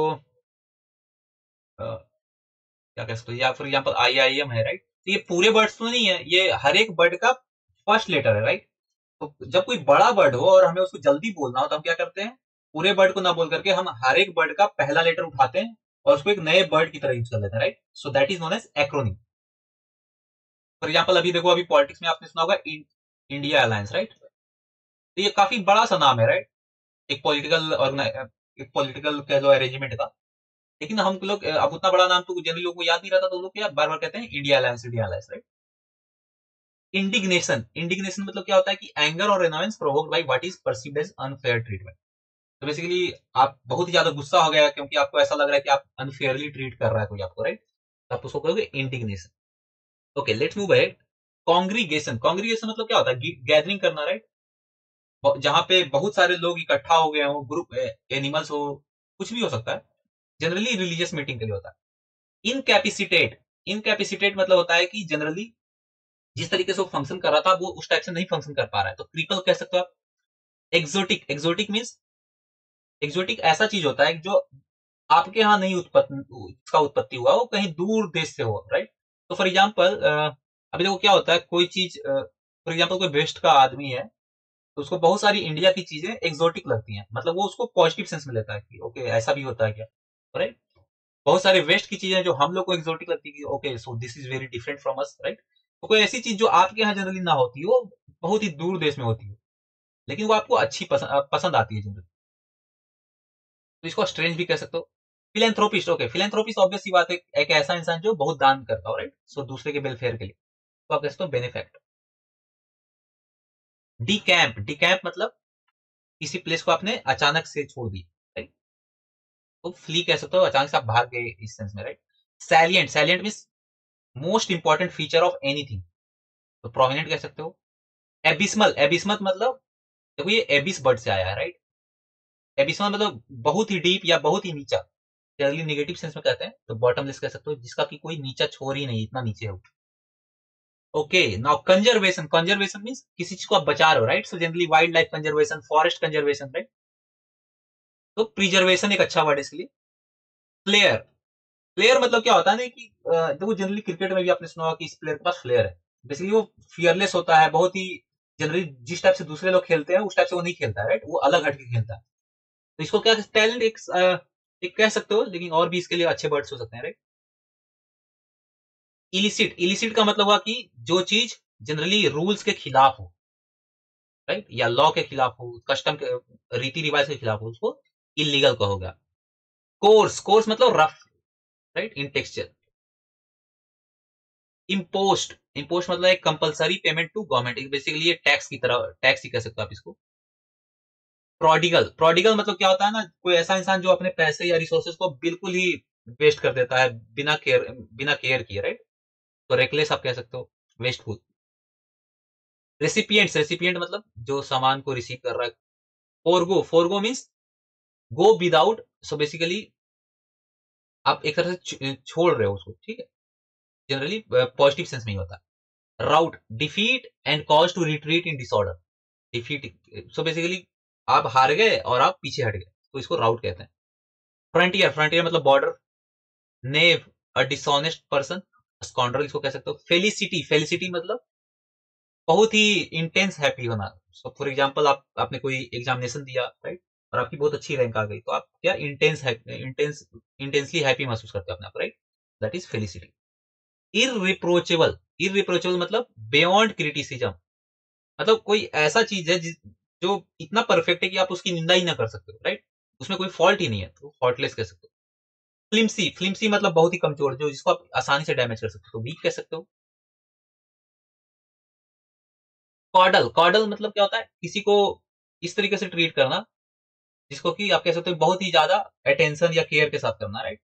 क्या कह सकते हो, या फॉर एग्जांपल आईआईएम है, राइट। तो ये पूरे वर्ड्स तो नहीं है, ये हर एक वर्ड का फर्स्ट लेटर है, राइट। तो जब कोई बड़ा वर्ड हो और हमें उसको जल्दी बोलना हो तो हम क्या करते हैं, पूरे वर्ड को ना बोल करके हम हर एक वर्ड का पहला लेटर उठाते हैं और उसको एक नए वर्ड की तरह यूज कर लेते हैं, right. So that is known as acronym. For example अभी देखो, अभी पॉलिटिक्स में आपने सुना होगा इंडिया अलायंस, राइट। तो ये काफी बड़ा सा नाम है, राइट, एक पॉलिटिकल एक पॉलिटिकल कह लो अरेंजमेंट का। लेकिन हम लोग अब उतना बड़ा नाम तो जनरली लोगों को याद नहीं रहता, तो लोग क्या बार बार कहते हैं India alliance, India alliance, right. Indignation, indignation मतलब क्या होता है कि एंगर और annoyance provoked by what is perceived as unfair treatment. तो बेसिकली आप बहुत ही ज्यादा गुस्सा हो गया क्योंकि आपको ऐसा लग रहा है कि आप अनफेयरली ट्रीट कर रहा है कोई आपको, राइट। तो आप उसको कहोगे indignation. Okay, let's move ahead. Congregation, congregation मतलब क्या होता है, गैदरिंग करना, राइट। जहां पे बहुत सारे लोग इकट्ठा हो गए हो, ग्रुप एनिमल्स हो, कुछ भी हो सकता है, जनरली रिलीजियस मीटिंग के लिए होता है। इनकैपेसिटेट, इनकैपेसिटेट मतलब होता है कि जनरली जिस तरीके से वो फंक्शन कर रहा था वो उस टाइप से नहीं फंक्शन कर पा रहा है, तो क्रिपल कह सकते हो आप। एक्सोटिक, एक्सोटिक मीन्स एक्सोटिक ऐसा चीज होता है जो आपके यहाँ नहीं उत्पत्ति, इसका उत्पत्ति हुआ, वो कहीं दूर देश से हो, राइट। तो फॉर एग्जाम्पल अभी देखो क्या होता है, कोई चीज फॉर एग्जाम्पल कोई वेस्ट का आदमी है, तो उसको बहुत सारी इंडिया की चीजें एक्सोटिक लगती हैं, मतलब वो उसको पॉजिटिव सेंस में लेता है कि ओके ऐसा भी होता है क्या, राइट। बहुत सारे वेस्ट की चीजें जो हम लोग को एक्सोटिक लगती है, okay so this is very different from us, right. तो कोई ऐसी चीज जो आपके यहाँ जनरली ना होती हो, बहुत ही दूर देश में होती है, लेकिन वो आपको अच्छी पसंद आती है जनरली, तो इसको स्ट्रेंज भी कह सकते हो। फिलेंथ्रोपिस्ट, ओके, फिलेंथ्रोपिस्ट ऑब्वियस सी बात है, एक ऐसा इंसान जो बहुत दान करता हो, राइट, सो दूसरे के वेलफेयर के लिए, तो आप कह सकते हो बेनिफैक्ट। डीकैंप, डीकैंप मतलब किसी प्लेस को आपने अचानक से छोड़ दी, राइट। तो फ्ली कह सकते हो, अचानक से आप भाग गए इस सेंस में, right. Salient, salient mean most important feature of anything, तो प्रोमिनेंट कह सकते हो। एबिस्मल, एबिस्मल मतलब देखो ये एबिस वर्ड से आया है, राइट। एबिस्मल मतलब बहुत ही डीप या बहुत ही नीचा, जनरली नेगेटिव सेंस में कहते हैं, तो बॉटमलेस कह सकते हो, जिसका कि कोई नीचा छोर ही नहीं, इतना नीचे हो। Okay, now conservation, conservation means किसी चीज को आप बचा रहे हो, right. So generally wildlife conservation, forest conservation, right. तो प्रिजर्वेशन एक अच्छा वर्ड है इसके लिए। फ्लेयर, फ्लेयर मतलब क्या होता है ना कि देखो जनरली क्रिकेट में भी आपने सुना होगा कि इस प्लेयर के पास फ्लेयर है, बेसिकली वो फियरलेस होता है, बहुत ही जनरली जिस टाइप से दूसरे लोग खेलते हैं उस टाइप से वो नहीं खेलता है, राइट, वो अलग हटके खेलता है। तो इसको क्या टैलेंट एक कह सकते हो, लेकिन और भी इसके लिए अच्छे वर्ड्स हो सकते हैं, राइट। इलिसिट, इलिसिट का मतलब हुआ कि जो चीज जनरली रूल्स के खिलाफ हो, राइट, या लॉ के खिलाफ हो, कस्टम के रीति रिवाज के खिलाफ हो, उसको इलीगल कहोगा। कोर्स, कोर्स मतलब rough, right, in texture. Impost, impost मतलब एक compulsory payment to government, basically ये टैक्स की तरह, टैक्स ही कह सकते हो आप इसको। प्रोडिगल, प्रोडिगल मतलब क्या होता है ना, कोई ऐसा इंसान जो अपने पैसे या रिसोर्सेज को बिल्कुल ही वेस्ट कर देता है बिना केयर किए, राइट। तो रेकलेस आप कह सकते हो, वेस्टफुल। रेसिपिएंट्स, रेसिपिएंट मतलब जो सामान को रिसीव कर रहा है। Forgo, forgo means go without, so basically आप एक तरह से छोड़ रहे हो उसको, ठीक है, जनरली पॉजिटिव सेंस में ही होता है। Rout, defeat and cause to retreat in disorder, defeat, so basically आप हार गए और आप पीछे हट गए, तो इसको राउट कहते हैं। फ्रंटियर, फ्रंटियर मतलब border. Knave, a dishonest person, scoundrel इसको कह सकते हो। फेलिसिटी, फेलिसिटी मतलब बहुत ही इंटेंस हैप्पी होना। सो फॉर एग्जांपल आपने कोई एग्जामिनेशन दिया, राइट, और आपकी बहुत अच्छी रैंक आ गई, तो आप क्या इंटेंसली हैप्पी महसूस करते हो अपने आप, right, that is felicity. Irreproachable, irreproachable मतलब बियॉन्ड क्रिटिसिज्म, मतलब कोई ऐसा चीज है जो इतना परफेक्ट है कि आप उसकी निंदा ही ना कर सकते हो, राइट, उसमें कोई फॉल्ट ही नहीं है, तो फॉल्टलेस कह सकते हो। फ्लिम्सी, फ्लिम्सी मतलब बहुत ही कमजोर, जो जिसको आप आसानी से डैमेज कर सकते हो, तो वीक कह सकते हो। कॉडल, कॉडल मतलब क्या होता है, किसी को इस तरीके से ट्रीट करना जिसको कि आप कह सकते हो बहुत ही ज्यादा अटेंशन या केयर के साथ करना, राइट।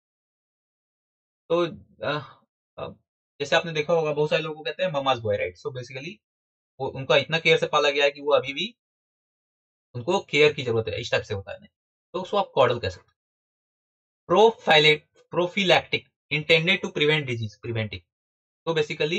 तो जैसे आपने देखा होगा बहुत सारे लोगों को कहते हैं mama's boy, right, so basically वो उनका इतना केयर से पाला गया है कि वो अभी भी उनको केयर की जरूरत है, इस टाइप से होता है, नहीं तो उसको आप कॉडल कह सकते हो। Prophylactic, intended to prevent disease, preventing, तो बेसिकली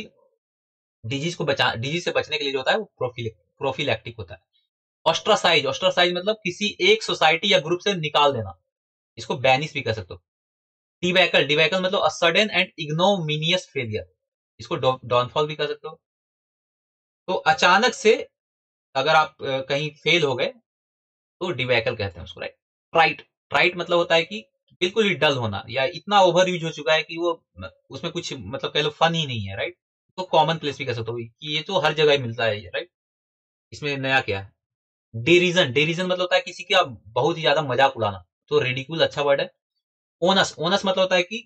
डिजीज से बचने के लिए जो होता है वो प्रोफिलैक्टिक होता है। ऑस्ट्रासाइज, ऑस्ट्रासाइज मतलब किसी एक सोसाइटी या ग्रुप से निकाल देना, इसको बैनिश भी कह सकते हो। डिवैकल, डिवैकल मतलब a sudden and ignominious failure, इसको डाउनफॉल भी कह सकते हो। तो अचानक से अगर आप कहीं फेल हो गए तो डिवैकल कहते हैं उसको, राइट। ट्राइट, ट्राइट मतलब होता है कि बिल्कुल ही डल होना या इतना ओवर यूज हो चुका है कि वो उसमें कुछ मतलब कह लो फन ही नहीं है, राइट। तो कॉमन प्लेस भी कह सकते हो कि ये तो हर जगह मिलता है, राइट, इसमें नया क्या है। डेरिजन, डेरिजन मतलब होता है किसी का बहुत ही ज्यादा मजाक उड़ाना, तो रेडिकुल अच्छा वर्ड है। ओनस, ओनस मतलब होता है कि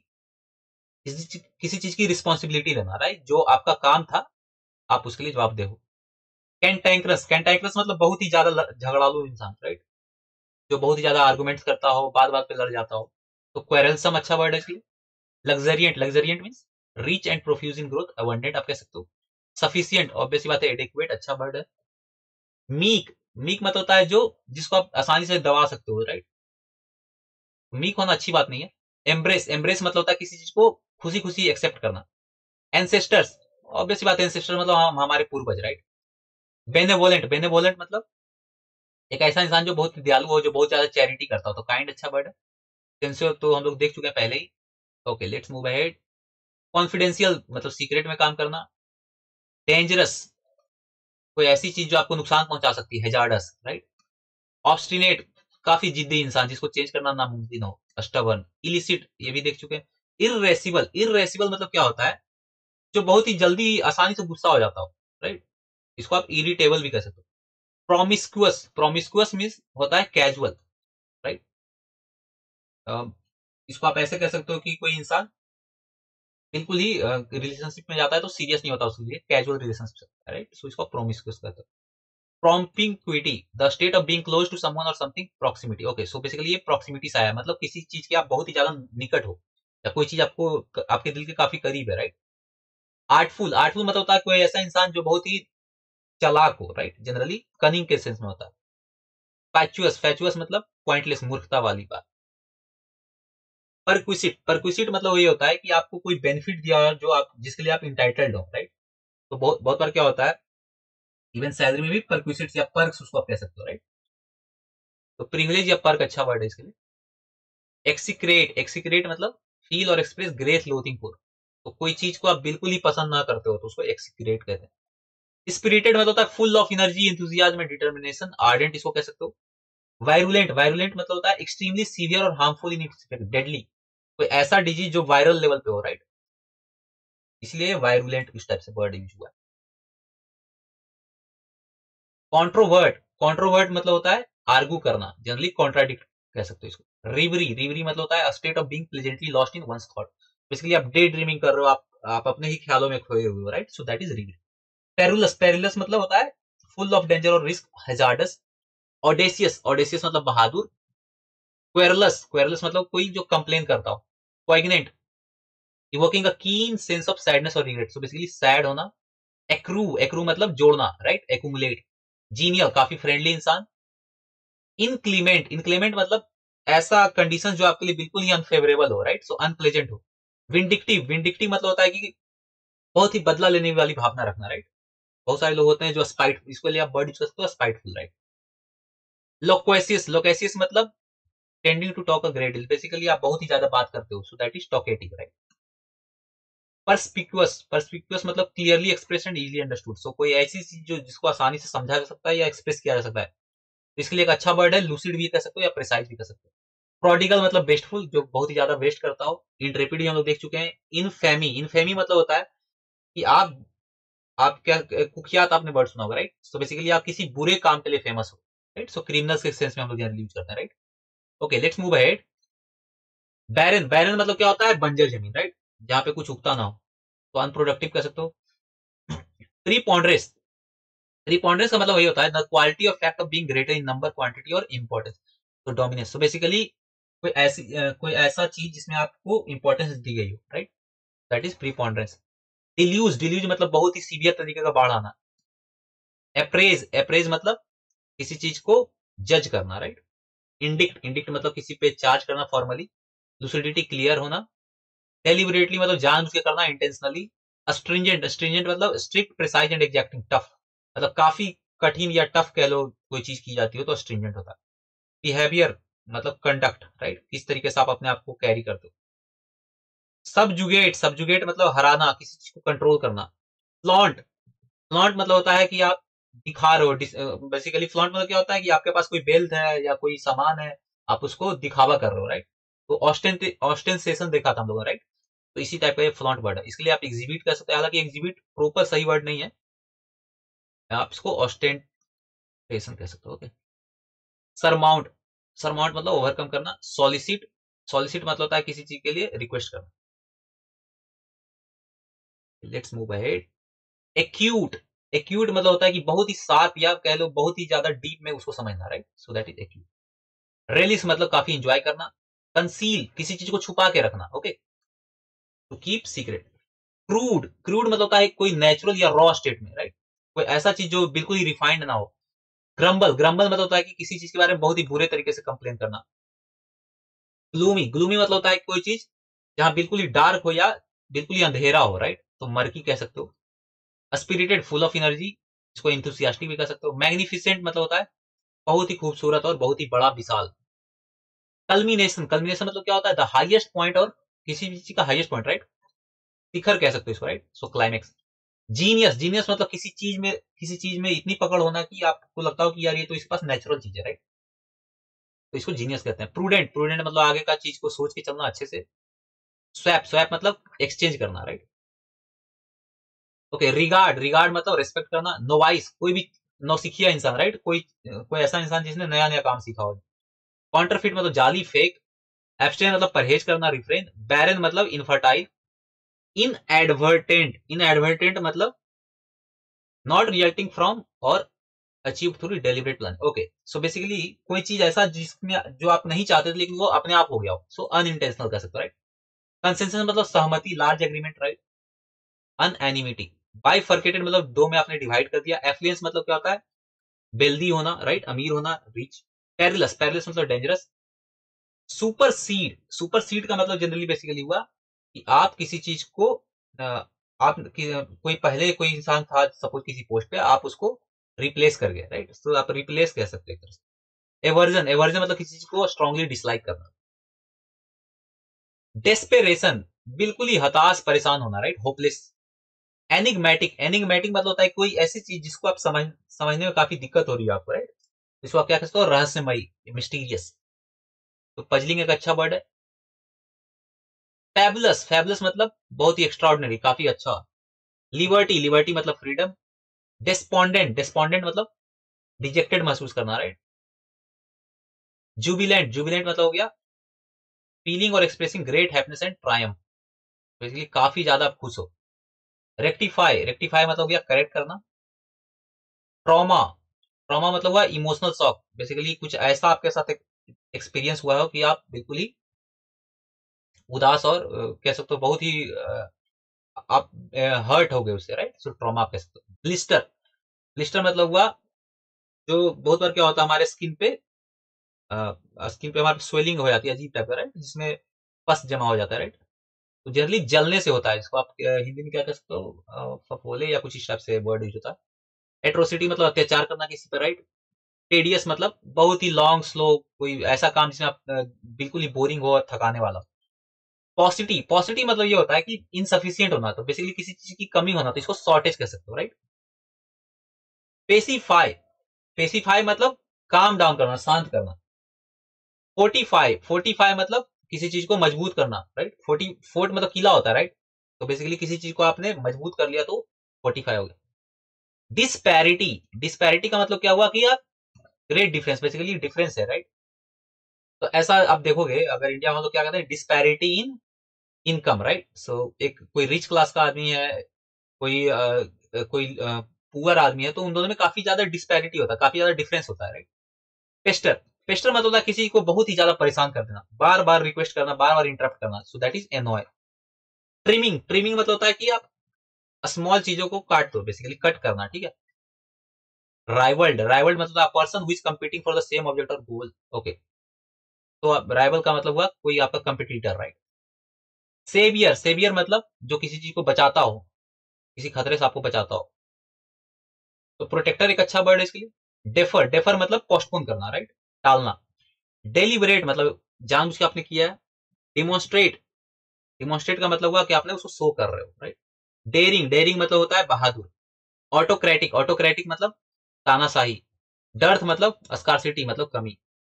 किसी चीज की रिस्पॉन्सिबिलिटी लेना, राइट, जो आपका काम था आप उसके लिए जवाबदेह हो। कैंटैंक्रस, कैंटैंक्रस मतलब बहुत ही ज्यादा झगड़ालू इंसान, राइट, जो बहुत ही ज्यादा आर्गुमेंट्स करता हो, बात बात पे लड़ जाता हो, तो क्वेरलसम अच्छा वर्ड है इसलिए। Luxuriant, luxuriant means rich and profuse in growth, abundant आप कह सकते हो। सफिशियंट ऑब्वियसली बात है, एडिक्वेट अच्छा वर्ड है। मीक, मीक मतलब होता है जो जिसको आप आसानी से दबा सकते हो, राइट, मीक होना अच्छी बात नहीं है। एम्ब्रेस, एम्ब्रेस मतलब होता है किसी चीज को खुशी खुशी एक्सेप्ट करना। एंसेस्टर्स, ऑब्वियसली बात है, एंसेस्टर मतलब हम हमारे पूर्वज, राइट। बेनेवोलेंट, बेनेवोलेंट मतलब एक ऐसा इंसान जो बहुत दयालु हो, जो बहुत ज्यादा चैरिटी करता हो, तो काइंड अच्छा वर्ड है। सिंसियर तो हम लोग देख चुके हैं पहले ही। Okay, let's move ahead. Confidential मतलब सीक्रेट में काम करना। डेंजरस, कोई ऐसी चीज जो आपको नुकसान पहुंचा सकती है, हैजार्डस, राइट। ऑब्स्टिनेट, काफी जिद्दी इंसान जिसको चेंज करना नामुमकिन हो। स्टबर्न, इलिसिट ये भी देख चुके हैं। इररेसिबल, इररेसिबल मतलब क्या होता है, जो बहुत ही जल्दी आसानी से गुस्सा हो जाता हो, राइट, इसको आप इरिटेबल भी कह सकते हो। प्रोमिस्कुअस, प्रोमिस्कुअस मीन्स होता है कैजुअल, राइट, इसको आप ऐसे कह सकते हो कि कोई इंसान बिल्कुल ही रिलेशनशिप में जाता है तो सीरियस नहीं होता उसके लिए, कैजुअल रिलेशनशिप, राइट, सो इसको प्रोमिस्कुअस कहते हैं। Propinquity, the state of being close to someone और something, proximity, okay, so basically ये प्रॉक्सिमिटी से आया, मतलब किसी चीज के आप बहुत ही ज्यादा निकट हो या कोई चीज आपको आपके दिल के काफी करीब है, राइट। आर्टफुल, आर्टफुल मतलब होता है कोई ऐसा इंसान जो बहुत ही चालाक हो, राइट, जनरली कनिंग के सेंस में होता है। फैचुअस, फैचुअस मतलब पॉइंटलेस, मूर्खता वाली बात। परक्विसिट, परक्विसिट मतलब ये होता है कि आपको कोई बेनिफिट दिया जो आप जिसके लिए आप इंटाइटल्ड हो, राइट। तो बहुत बहुत बार क्या होता है, इवन सैलरी में भी परक्विसिट या पर्क्स उसको आप कह सकते हो, राइट। तो प्रिविलेज या पर्क अच्छा वर्ड है इसके लिए। एक्सिक्रेट, एक्सिक्रेट मतलब फील और एक्सप्रेस ग्रेट लोथिंग फॉर, तो कोई चीज को आप बिल्कुल ही पसंद ना करते हो तो उसको एक्सिक्रेट कहते हैं। स्पिरिटेड मतलब होता है full of energy, enthusiasm, determination. Ardent इसको कह सकते हो। वायरुलेंट, वायरुलेंट मतलब होता है एक्सट्रीमली सीवियर और harmful in its effect, deadly, कोई ऐसा डिजीज जो वायरल लेवल पे हो, राइट, इसलिए वायरुलेंट इस टाइप से वर्ड यूज हुआ है। कॉन्ट्रोवर्ट, कॉन्ट्रोवर्ट मतलब होता है आर्गू करना, जनरली कॉन्ट्राडिक्ट कह सकते हो इसको। रिवरी, रिवरी मतलब होता है state of being pleasantly lost in one's thought, basically आप डे ड्रीमिंग कर रहे हो, आप अपने ही ख्यालों में खोए हुए हो, right, so that is reverie. Perilous, perilous मतलब होता है फुल ऑफ डेंजर और रिस्क, हैजार्डस। ऑडेसियस, ऑडेसियस मतलब बहादुर। क्वेरलस, क्वेरलस मतलब कोई जो कंप्लेन करता हो। पोइग्नेंट, evoking a keen sense of sadness और रिग्रेट, सो बेसिकली सैड होना। एक्रू, एक्रू मतलब जोड़ना, राइट, एक्यूमुलेट। जीनियल, काफी फ्रेंडली इंसान। इनक्लीमेंट, इनक्लीमेंट मतलब ऐसा कंडीशन जो आपके लिए बिल्कुल ही अनफेवरेबल हो, राइट, सो अनप्लेजेंट हो। विंडिक्टिव, विंडिक्टिव मतलब होता है कि बहुत ही बदला लेने वाली भावना रखना, राइट। बहुत सारे लोग होते हैं जो स्पाइट, इसके लिए आप वर्ड यूज कर सकते हो स्पाइटफुल, राइट। लोक्वेसियस, लोकेसियस मतलब tending to talk a great deal, basically आप बहुत ही ज्यादा बात करते हो, so that is talkative, right. Perspicuous, perspicuous मतलब clearly express and easily understood, so कोई ऐसी चीज जो जिसको आसानी से समझा जा सकता है या एक्सप्रेस किया जा सकता है। इसके लिए एक अच्छा वर्ड है, लूसिड भी कह सकते हो या प्रिसाइज भी कह सकते हो। प्रोडिगल मतलब वेस्टफुल, जो बहुत ही ज्यादा वेस्ट करता हो। इंट्रेपिड हम लोग देख चुके हैं। इनफेमी, इनफेमी मतलब होता है कि आप क्या, कुख्यात आपने वर्ड सुना होगा, राइट। सो बेसिकली आप किसी बुरे काम के लिए फेमस हो, राइट। सो क्रिमिनल्स के सेंस में हम लोग जनरली यूज करते हैं, right. Okay, let's move ahead. Barren, barren मतलब क्या होता है, बंजर जमीन, राइट, जहां पे कुछ उगता ना हो, तो अनप्रोडक्टिव कह सकते हो। प्रीपोंड्रेस, प्रीपोंड्रेंस का मतलब वही होता है the quality of fact of being greater in number, quantity और इंपॉर्टेंस, तो डोमिनेंस। सो बेसिकली कोई ऐसा चीज जिसमें आपको इंपॉर्टेंस दी गई हो, right, that is preponderance. Deluge, deluge मतलब बहुत ही सीवियर तरीके का बाढ़ आना। एप्रेज, एप्रेज मतलब किसी चीज को जज करना, राइट। इंडिक्ट, इंडिक्ट मतलब किसी पे चार्ज करना फॉर्मली। लुसिडिटी क्लियर होना। डेलिबरेटली मतलब जानबूझ के करना, इंटेंशनली। अस्ट्रिंजेंट, अस्ट्रिंजेंट मतलब strict, precise and exacting, tough मतलब काफी कठिन या टफ कह लो, कोई चीज की जाती हो तो स्ट्रिंजेंट होता है। बिहेवियर मतलब कंडक्ट, राइट, किस तरीके से आप अपने आप को कैरी करते हो। सबजुगेट, सबजुगेट मतलब हराना, किसी चीज को कंट्रोल करना। फ्लॉन्ट, फ्लॉन्ट मतलब होता है कि आप दिखा रहे हो, बेसिकली फ्लॉन्ट मतलब क्या होता है कि आपके पास कोई वेल्थ है या कोई सामान है, आप उसको दिखावा कर रहे हो, राइट। तो ऑस्टेंसेशन देखा था हम लोगों ने, राइट। तो इसी टाइप का ये फ्लॉन्ट वर्ड है, इसके लिए आप एग्जिबिट कर सकते हैं, हालांकि एग्जिबिट प्रॉपर सही वर्ड नहीं है, आप इसको ऑस्टेंटेशन कह सकते हो। ओके, सरमाउंट, सरमाउंट मतलब ओवरकम करना। सॉलिसिट, सॉलिसिट मतलब होता है किसी चीज के लिए रिक्वेस्ट करना। Let's move ahead. Acute, acute मतलब होता है कि बहुत ही शार्प या कह लो बहुत ही ज्यादा डीप में उसको समझना, right, so that is acute. Relish मतलब काफी इंजॉय करना। कंसील, किसी चीज को छुपा के रखना, okay, to keep secret. Crude, crude मतलब होता है कोई नेचुरल या रॉ स्टेट में, राइट, कोई ऐसा चीज जो बिल्कुल ही रिफाइंड ना हो। ग्रम्बल, ग्रम्बल मतलब होता है कि किसी चीज के बारे में बहुत ही बुरे तरीके से कंप्लेन करना। ग्लूमी, ग्लूमी मतलब होता है कोई चीज जहां बिल्कुल ही डार्क हो या बिल्कुल ही अंधेरा हो, राइट, तो मर्की कह सकते हो। स्पिरिटेड, फुल ऑफ एनर्जी, इसको इंथुसियास्टिक भी कह सकते हो। मैग्निफिसेंट मतलब होता है बहुत ही खूबसूरत और बहुत ही बड़ा, विशाल। कल्मिनेशन, कल्मिनेशन मतलब क्या होता है, द हाईएस्ट पॉइंट, और किसी भी चीज का हाईएस्ट पॉइंट, राइट, शिखर कह सकते हो इसको, right, so climax. Genius, genius मतलब किसी चीज में इतनी पकड़ होना कि आपको लगता हो कि यार ये तो इसके पास नेचुरल चीज है, राइट, तो इसको जीनियस कहते हैं। प्रूडेंट, प्रूडेंट मतलब आगे का चीज को सोच के चलना अच्छे से। स्वैप, स्वैप मतलब एक्सचेंज करना, राइट। ओके, रिगार्ड, रिगार्ड मतलब रिस्पेक्ट करना। नोवाइस, कोई भी नौसिखिया इंसान, राइट, कोई कोई ऐसा इंसान जिसने नया नया काम सीखा हो। कॉन्टरफिट मतलब जाली, फेक। एब्सटेन मतलब परहेज करना, रिफ्रेन। बैरन मतलब इनफर्टाइल। इनएडवर्टेंट, इनएडवर्टेंट मतलब नॉट रिजल्टिंग फ्रॉम और achieve through deliberate plan, okay. So basically कोई चीज ऐसा जिसमें जो आप नहीं चाहते थे लेकिन वो अपने आप हो गया हो, सो अनइंटेंशनल कह सकते हो, राइट। कंसेंसस मतलब सहमति, large agreement, right. Unanimity, bifurcated मतलब दो में आपने डिवाइड कर दिया। एफ्लुएंस मतलब क्या होता है, वेल्दी होना, राइट, अमीर होना, रिच। पेरिलस, पेरिलस मतलब dangerous. Supersede, supersede का मतलब जनरली बेसिकली हुआ कि आप किसी चीज को आप कोई पहले कोई इंसान था सपोज किसी पोस्ट पे, आप उसको रिप्लेस कर गए, राइट, तो आप रिप्लेस कह सकते हैं। एवर्जन, एवर्जन मतलब किसी चीज को स्ट्रांगली डिसलाइक करना। डेस्पेरेशन, बिल्कुल ही हताश, परेशान होना, राइट, होपलेस। एनिग्मेटिक, एनिग्मेटिक मतलब होता है कोई ऐसी चीज जिसको आप समझने में काफी दिक्कत हो रही है आपको, राइट, जिसको आप क्या कहते हो, रहस्यमयी, मिस्टीरियस, तो पजलिंग एक अच्छा वर्ड है। फैबुलस, फैबुलस मतलब बहुत ही एक्स्ट्राऑर्डिनरी, काफी अच्छा। लिबर्टी, लिबर्टी मतलब फ्रीडम। डिस्पोंडेंट, डिस्पोंडेंट मतलब डिजेक्टेड महसूस करना, राइट। जुबिलेंट, जुबिलेंट मतलब हो गया फीलिंग और expressing great happiness and triumph, basically काफी ज्यादा आप खुश हो। रेक्टिफाई, रेक्टिफाई मतलब हो गया करेक्ट करना। ट्रॉमा, ट्रॉमा मतलब हुआ इमोशनल शॉक, बेसिकली कुछ ऐसा आपके साथ एक्सपीरियंस हुआ हो कि आप बिल्कुल ही उदास और कह सकते हो बहुत ही आप हर्ट हो गए उससे, राइट, सो ट्रॉमा आप कह सकते हो। ब्लिस्टर, ब्लिस्टर मतलब हुआ जो बहुत बार क्या होता है हमारे स्किन पे स्किन पे हमारे स्वेलिंग हो जाती है अजीब टाइप का, राइट, जिसमें पस जमा हो जाता है, राइट। तो जनरली जलने से होता है, इसको आप हिंदी में क्या कह सकते हो, फफोले या कुछ इस टाइप से वर्ड यूज होता है। एट्रोसिटी मतलब अत्याचार करना किसी पर, राइट। टेडियस मतलब बहुत ही लॉन्ग स्लो, कोई ऐसा काम जिसमें आप बिल्कुल ही बोरिंग हो और थकाने वाला। पॉसिटी पॉसिटी मतलब ये होता है कि इनसफिशियंट होना, तो बेसिकली किसी चीज की कमी होना, तो इसको शॉर्टेज कह सकते हो, राइट। पेसिफाई पेसिफाई मतलब काम डाउन करना, शांत करना। फोर्टिफाई फोर्टिफाई मतलब किसी चीज को मजबूत करना, राइट। फोर्ट मतलब किला होता है, राइट। तो बेसिकली किसी चीज को आपने मजबूत कर लिया तो फोर्टिफाई हो गया। डिस्पैरिटी डिस्पैरिटी का मतलब क्या हुआ कि आप ग्रेट डिफरेंस, बेसिकली डिफरेंस है, राइट। तो ऐसा आप देखोगे अगर इंडिया में, तो क्या कहते हैं, disparity in income, right. So एक कोई रिच क्लास का आदमी है, कोई पुअर आदमी है, तो उन दोनों में काफी ज्यादा डिस्पैरिटी होता है, काफी ज्यादा डिफरेंस होता है, राइट। पेस्टर पेस्टर मतलब होता है किसी को बहुत ही ज्यादा परेशान कर देना, बार बार रिक्वेस्ट करना, बार बार इंटरप्ट करना, so that is annoy. Trimming trimming मतलब होता है कि आप स्मॉल चीजों को काट दो, बेसिकली कट करना, ठीक है। राइवल्ड राइवल्ड मतलब person who is competing for the same object और गोल, ओके। तो राइवल का मतलब हुआ कोई आपका कंपिटिटर, राइट। सेवियर सेवियर मतलब जो किसी चीज को बचाता हो, किसी खतरे से आपको बचाता हो, तो प्रोटेक्टर एक अच्छा वर्ड है इसके लिए। डेफर डेफर मतलब पोस्टपोन करना, राइट, टालना। डेलिबरेट मतलब जानबूझ के आपने किया है। डिमोन्स्ट्रेट डिमोन्स्ट्रेट का मतलब हुआ कि आपने उसको शो कर रहे हो, राइट। डेयरिंग डेयरिंग मतलब होता है बहादुर। ऑटोक्रेटिक ऑटोक्रेटिक मतलब तानाशाही। डर्थ मतलब स्कार्सिटी मतलब कमी।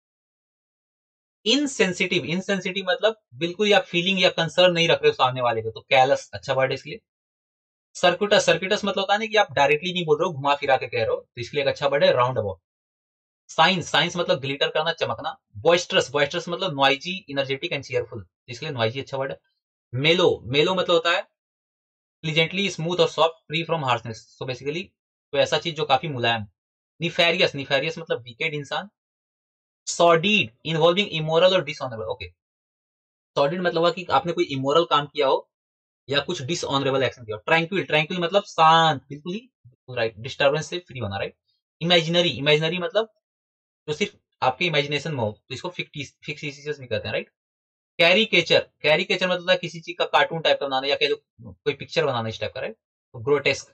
इनसेंसिटिव इनसेंसिटिव मतलब बिल्कुल आप फीलिंग या कंसर्न नहीं रख रहे हो सामने वाले को, तो कैलस अच्छा वर्ड है इसलिए। सर्कुटस सर्कुटस मतलब होता है ना कि आप डायरेक्टली नहीं बोल रहे हो, घुमा फिरा के कह रहे हो, तो इसलिए एक अच्छा वर्ड है राउंड अबाउट। साइंस साइंस मतलब ग्लिटर करना, चमकना। बॉइस्ट्रस बॉइस्ट्रस मतलब नॉइजी, इनर्जेटिक एंड चीयरफुल, इसलिए नॉइजी अच्छा वर्ड है। मेलो मेलो मतलब होता है प्लीजेंटली स्मूथ और soft, free from harshness, so basically कोई ऐसा चीज जो काफी मुलायम। निफेरियस निफेरियस मतलब विकेड इंसान। सॉर्डिड इन्वॉल्विंग इमोरल और डिसऑनरेबल, ओके। सॉर्डिड मतलब हुआ कि आपने कोई इमोरल काम किया हो या कुछ डिसऑनरेबल एक्शन किया हो। ट्रैंक्विल ट्रैंक्विल मतलब शांत, बिल्कुल ही, राइट, डिस्टर्बेंस से फ्री होना, राइट। इमेजिनरी इमेजिनरी मतलब जो सिर्फ आपके इमेजिनेशन में हो, तो इसको फिक्सिशियस भी कहते हैं, राइट। कैरिकेचर कैरिकेचर मतलब है किसी चीज का कार्टून टाइप का बनाना, या कह लो कोई पिक्चर बनाना इस टाइप का, राइट। तो ग्रोटेस्क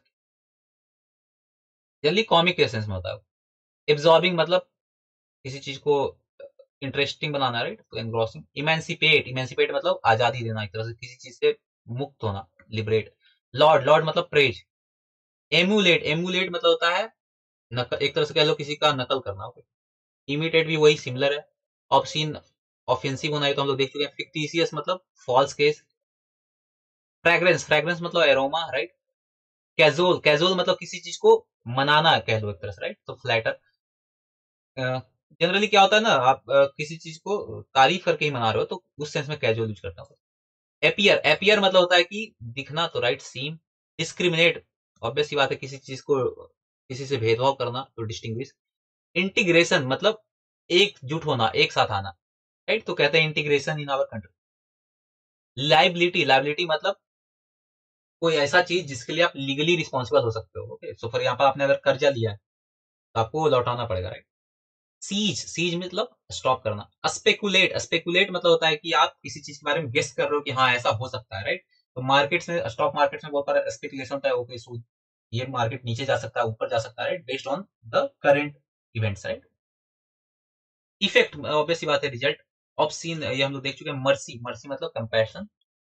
जनरली कॉमिक एसेंस में होता है। एब्जॉर्बिंग मतलब किसी चीज को इंटरेस्टिंग बनाना, राइट, तो एनग्रॉसिंग। इमेंसिपेट इमेंसिपेट मतलब आजादी देना, एक तरह से किसी चीज से मुक्त होना, लिबरेट। लॉर्ड लॉर्ड मतलब प्रेज। एमुलेट एमुलेट मतलब होता है नकल, एक तरह से कह लो किसी का नकल करना, ओके। इमिटेट भी वही सिमिलर है। ऑब्सीन ऑफेंसिव होना है तो हम लोग देख चुके हैं। फिक्टिशियस मतलब फॉल्स केस। फ्रेग्रेंस फ्रेग्रेंस मतलब एरोमा, राइट। कैजुअल कैजुअल मतलब किसी चीज को मनाना कह लो एक तरह से, राइट, तो फ्लैटर। जनरली क्या होता है ना, आप किसी चीज को तारीफ करके ही मना रहे हो, तो उस सेंस में कैजुअल यूज करता हूँ। एपियर एपियर मतलब होता है कि दिखना, तो राइट, सीम। डिस्क्रिमिनेट ऑब्वियस सी बात है, किसी चीज को किसी से भेदभाव करना, तो डिस्टिंग्विश। इंटीग्रेशन मतलब एकजुट होना, एक साथ आना, राइट, तो कहते हैं integration in our country. Liability liability मतलब कोई ऐसा चीज जिसके लिए आप लीगली रिस्पॉन्सिबल हो सकते हो, ओके। सो फॉर एग्जाम्पल आपने अगर कर्जा लिया है तो आपको लौटाना पड़ेगा, राइट। सीज सीज मतलब स्टॉप करना। स्पेकुलेट स्पेकुलेट मतलब होता है कि आप किसी चीज के बारे में गेस कर रहे हो कि हाँ ऐसा हो सकता है, राइट। तो मार्केट्स में, स्टॉक मार्केट्स में बहुत सारा स्पेकुलेशन होता है, ओके, सो ये मार्केट नीचे जा सकता है, ऊपर जा सकता है, right, based on the current events, right. Effect obvious सी बात है, रिजल्ट। ऑब्सीन ये हम लोग देख चुके हैं। मर्सी मर्सी मतलब कंपैशन।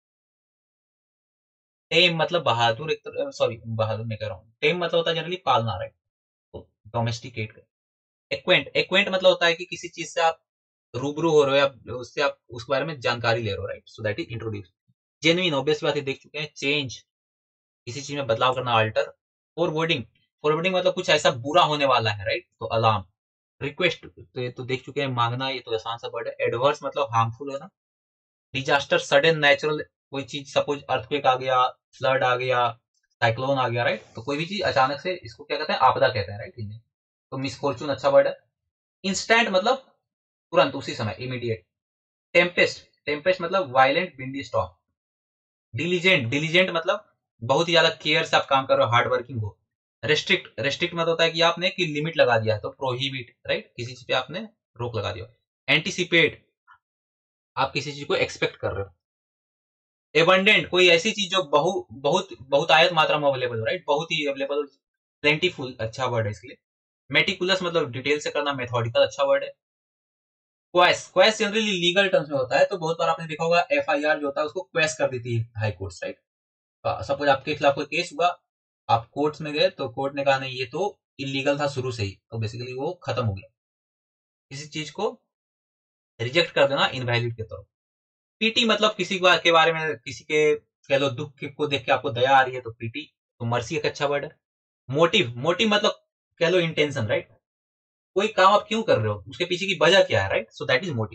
टेम मतलब बहादुर, एक सॉरी बहादुर मैं कह रहा हूँ, टेम मतलब होता है जनरली पालना, राइट, तो डोमेस्टिकेट। एक्वेंट एक्वेंट मतलब होता है कि किसी चीज से आप रूबरू हो रहे हो या उससे आप उसके बारे में जानकारी ले रहे हो, right, so that is introduce. Genuine obvious बात है, देख चुके हैं। चेंज किसी चीज में बदलाव करना, अल्टर। फॉरवर्डिंग फॉरवर्डिंग मतलब कुछ ऐसा बुरा होने वाला है, राइट, तो अलार्म। रिक्वेस्ट तो ये तो देख चुके हैं, मांगना, ये तो आसान सा वर्ड है। एडवर्स मतलब हार्मफुल होना। डिजास्टर सडन नेचुरल, कोई चीज सपोज अर्थक्वेक आ गया, फ्लड आ गया, साइक्लोन आ गया, राइट, तो कोई भी चीज अचानक से, इसको क्या कहते हैं, आपदा कहते हैं, राइट, हिंदी। तो मिसफॉर्चून अच्छा वर्ड है। इंस्टेंट मतलब तुरंत, उसी समय, इमीडिएट। टेम्पेस्ट टेम्पेस्ट मतलब violent windy storm. Diligent diligent मतलब बहुत ही ज्यादा केयर से आप काम कर रहे हो, हार्ड वर्किंग हो। रेस्ट्रिक्ट रेस्ट्रिक्ट मतलब होता है कि आपने की लिमिट लगा दिया है, तो प्रोहिबिट, राइट, किसी चीज पे आपने रोक लगा दिया। एंटीसिपेट, आप किसी चीज को एक्सपेक्ट कर रहे हो। एबंडेंट, कोई ऐसी चीज जो बहुत बहुत आयत मात्रा में अवेलेबल हो, राइट, बहुत ही अवेलेबल, प्लेंटीफुल, अच्छा वर्ड है इसके लिए। मेटिकुलस मतलब डिटेल से करना, मेथोडिकल अच्छा वर्ड है। Quash, quash generally legal terms में होता है, तो बहुत बार आपने देखा होगा एफआईआर जो होता है उसको क्वेस कर देती है हाई कोर्ट, राइट। सपोज आपके खिलाफ कोई केस हुआ, आप कोर्ट में गए तो कोर्ट ने कहा नहीं ये तो इलीगल था शुरू से ही, तो बेसिकली वो खत्म हो गया। किसी चीज को रिजेक्ट कर देना इनवैलिड के तौर पर। पीटी मतलब किसी के बारे में, किसी के कह लो दुख को देख के आपको दया आ रही है तो पीटी, तो मर्सी एक अच्छा वर्ड है। मोटिव, मोटिव मतलब कह लो इंटेंशन, राइट, कोई काम आप क्यों कर रहे हो, उसके पीछे की वजह क्या है, right, so that is motive.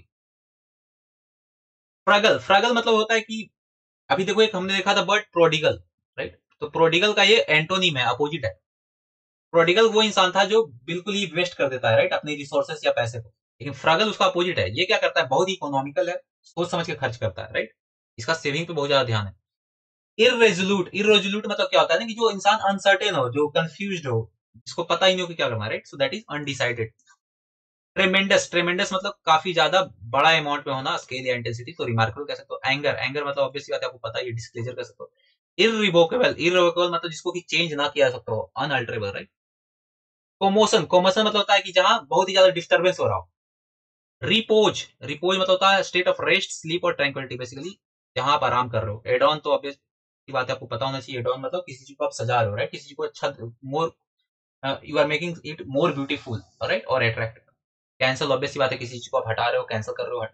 Frugal, frugal मतलब होता है कि अभी देखो एक हमने देखा था वर्ड प्रोडिगल, राइट, तो प्रोडिगल का ये एंटोनिम है, अपोजिट है। प्रोडिगल वो इंसान था जो बिल्कुल ही वेस्ट कर देता है, राइट, अपने रिसोर्सेस या पैसे को, लेकिन फ्रगल उसका अपोजिट है। ये क्या करता है, बहुत ही इकोनॉमिकल है, सोच समझ के खर्च करता है, राइट, इसका सेविंग पे बहुत ज्यादा ध्यान है। इरेजोल्यूट, इरेजोल्यूट मतलब क्या होता है ना, कि जो इंसान अनसर्टेन हो, जो कंफ्यूज्ड हो, जिसको पता ही नहीं हो कि क्या करना है, right, so that is undecided. Tremendous, tremendous मतलब काफी ज्यादा बड़ा अमाउंट में होना, स्केल या इंटेंसिटी, तो रिमार्केबल कह सकते हो। एंगर, एंगर मतलब ऑब्वियसली बात है, आपको पता है, ये डिस्प्लेजर कह सकते हो। इररिवोकेबल, इररिवोकेबल मतलब जिसको कि चेंज ना किया जा सकता हो, अनअल्टरेबल, राइट। कोमोशन, कोमोशन मतलब होता है कि जहां बहुत ही ज्यादा डिस्टर्बेंस हो रहा हो। रिपोज, रिपोज मतलब होता है state of rest, sleep or tranquillity, basically जहां आप आराम कर रहे हो। एडॉन तो ऑब्वियस की बात है, आपको पता होना चाहिए, एडॉन मतलब किसी चीज को आप सजा रहे हो, राइट, किसी चीज को अच्छा, more, you are making it more beautiful, right, or attractive. Cancel, obvious सी बात है, किसी चीज को आप हटा रहे हो, कैंसिल कर रहे हो।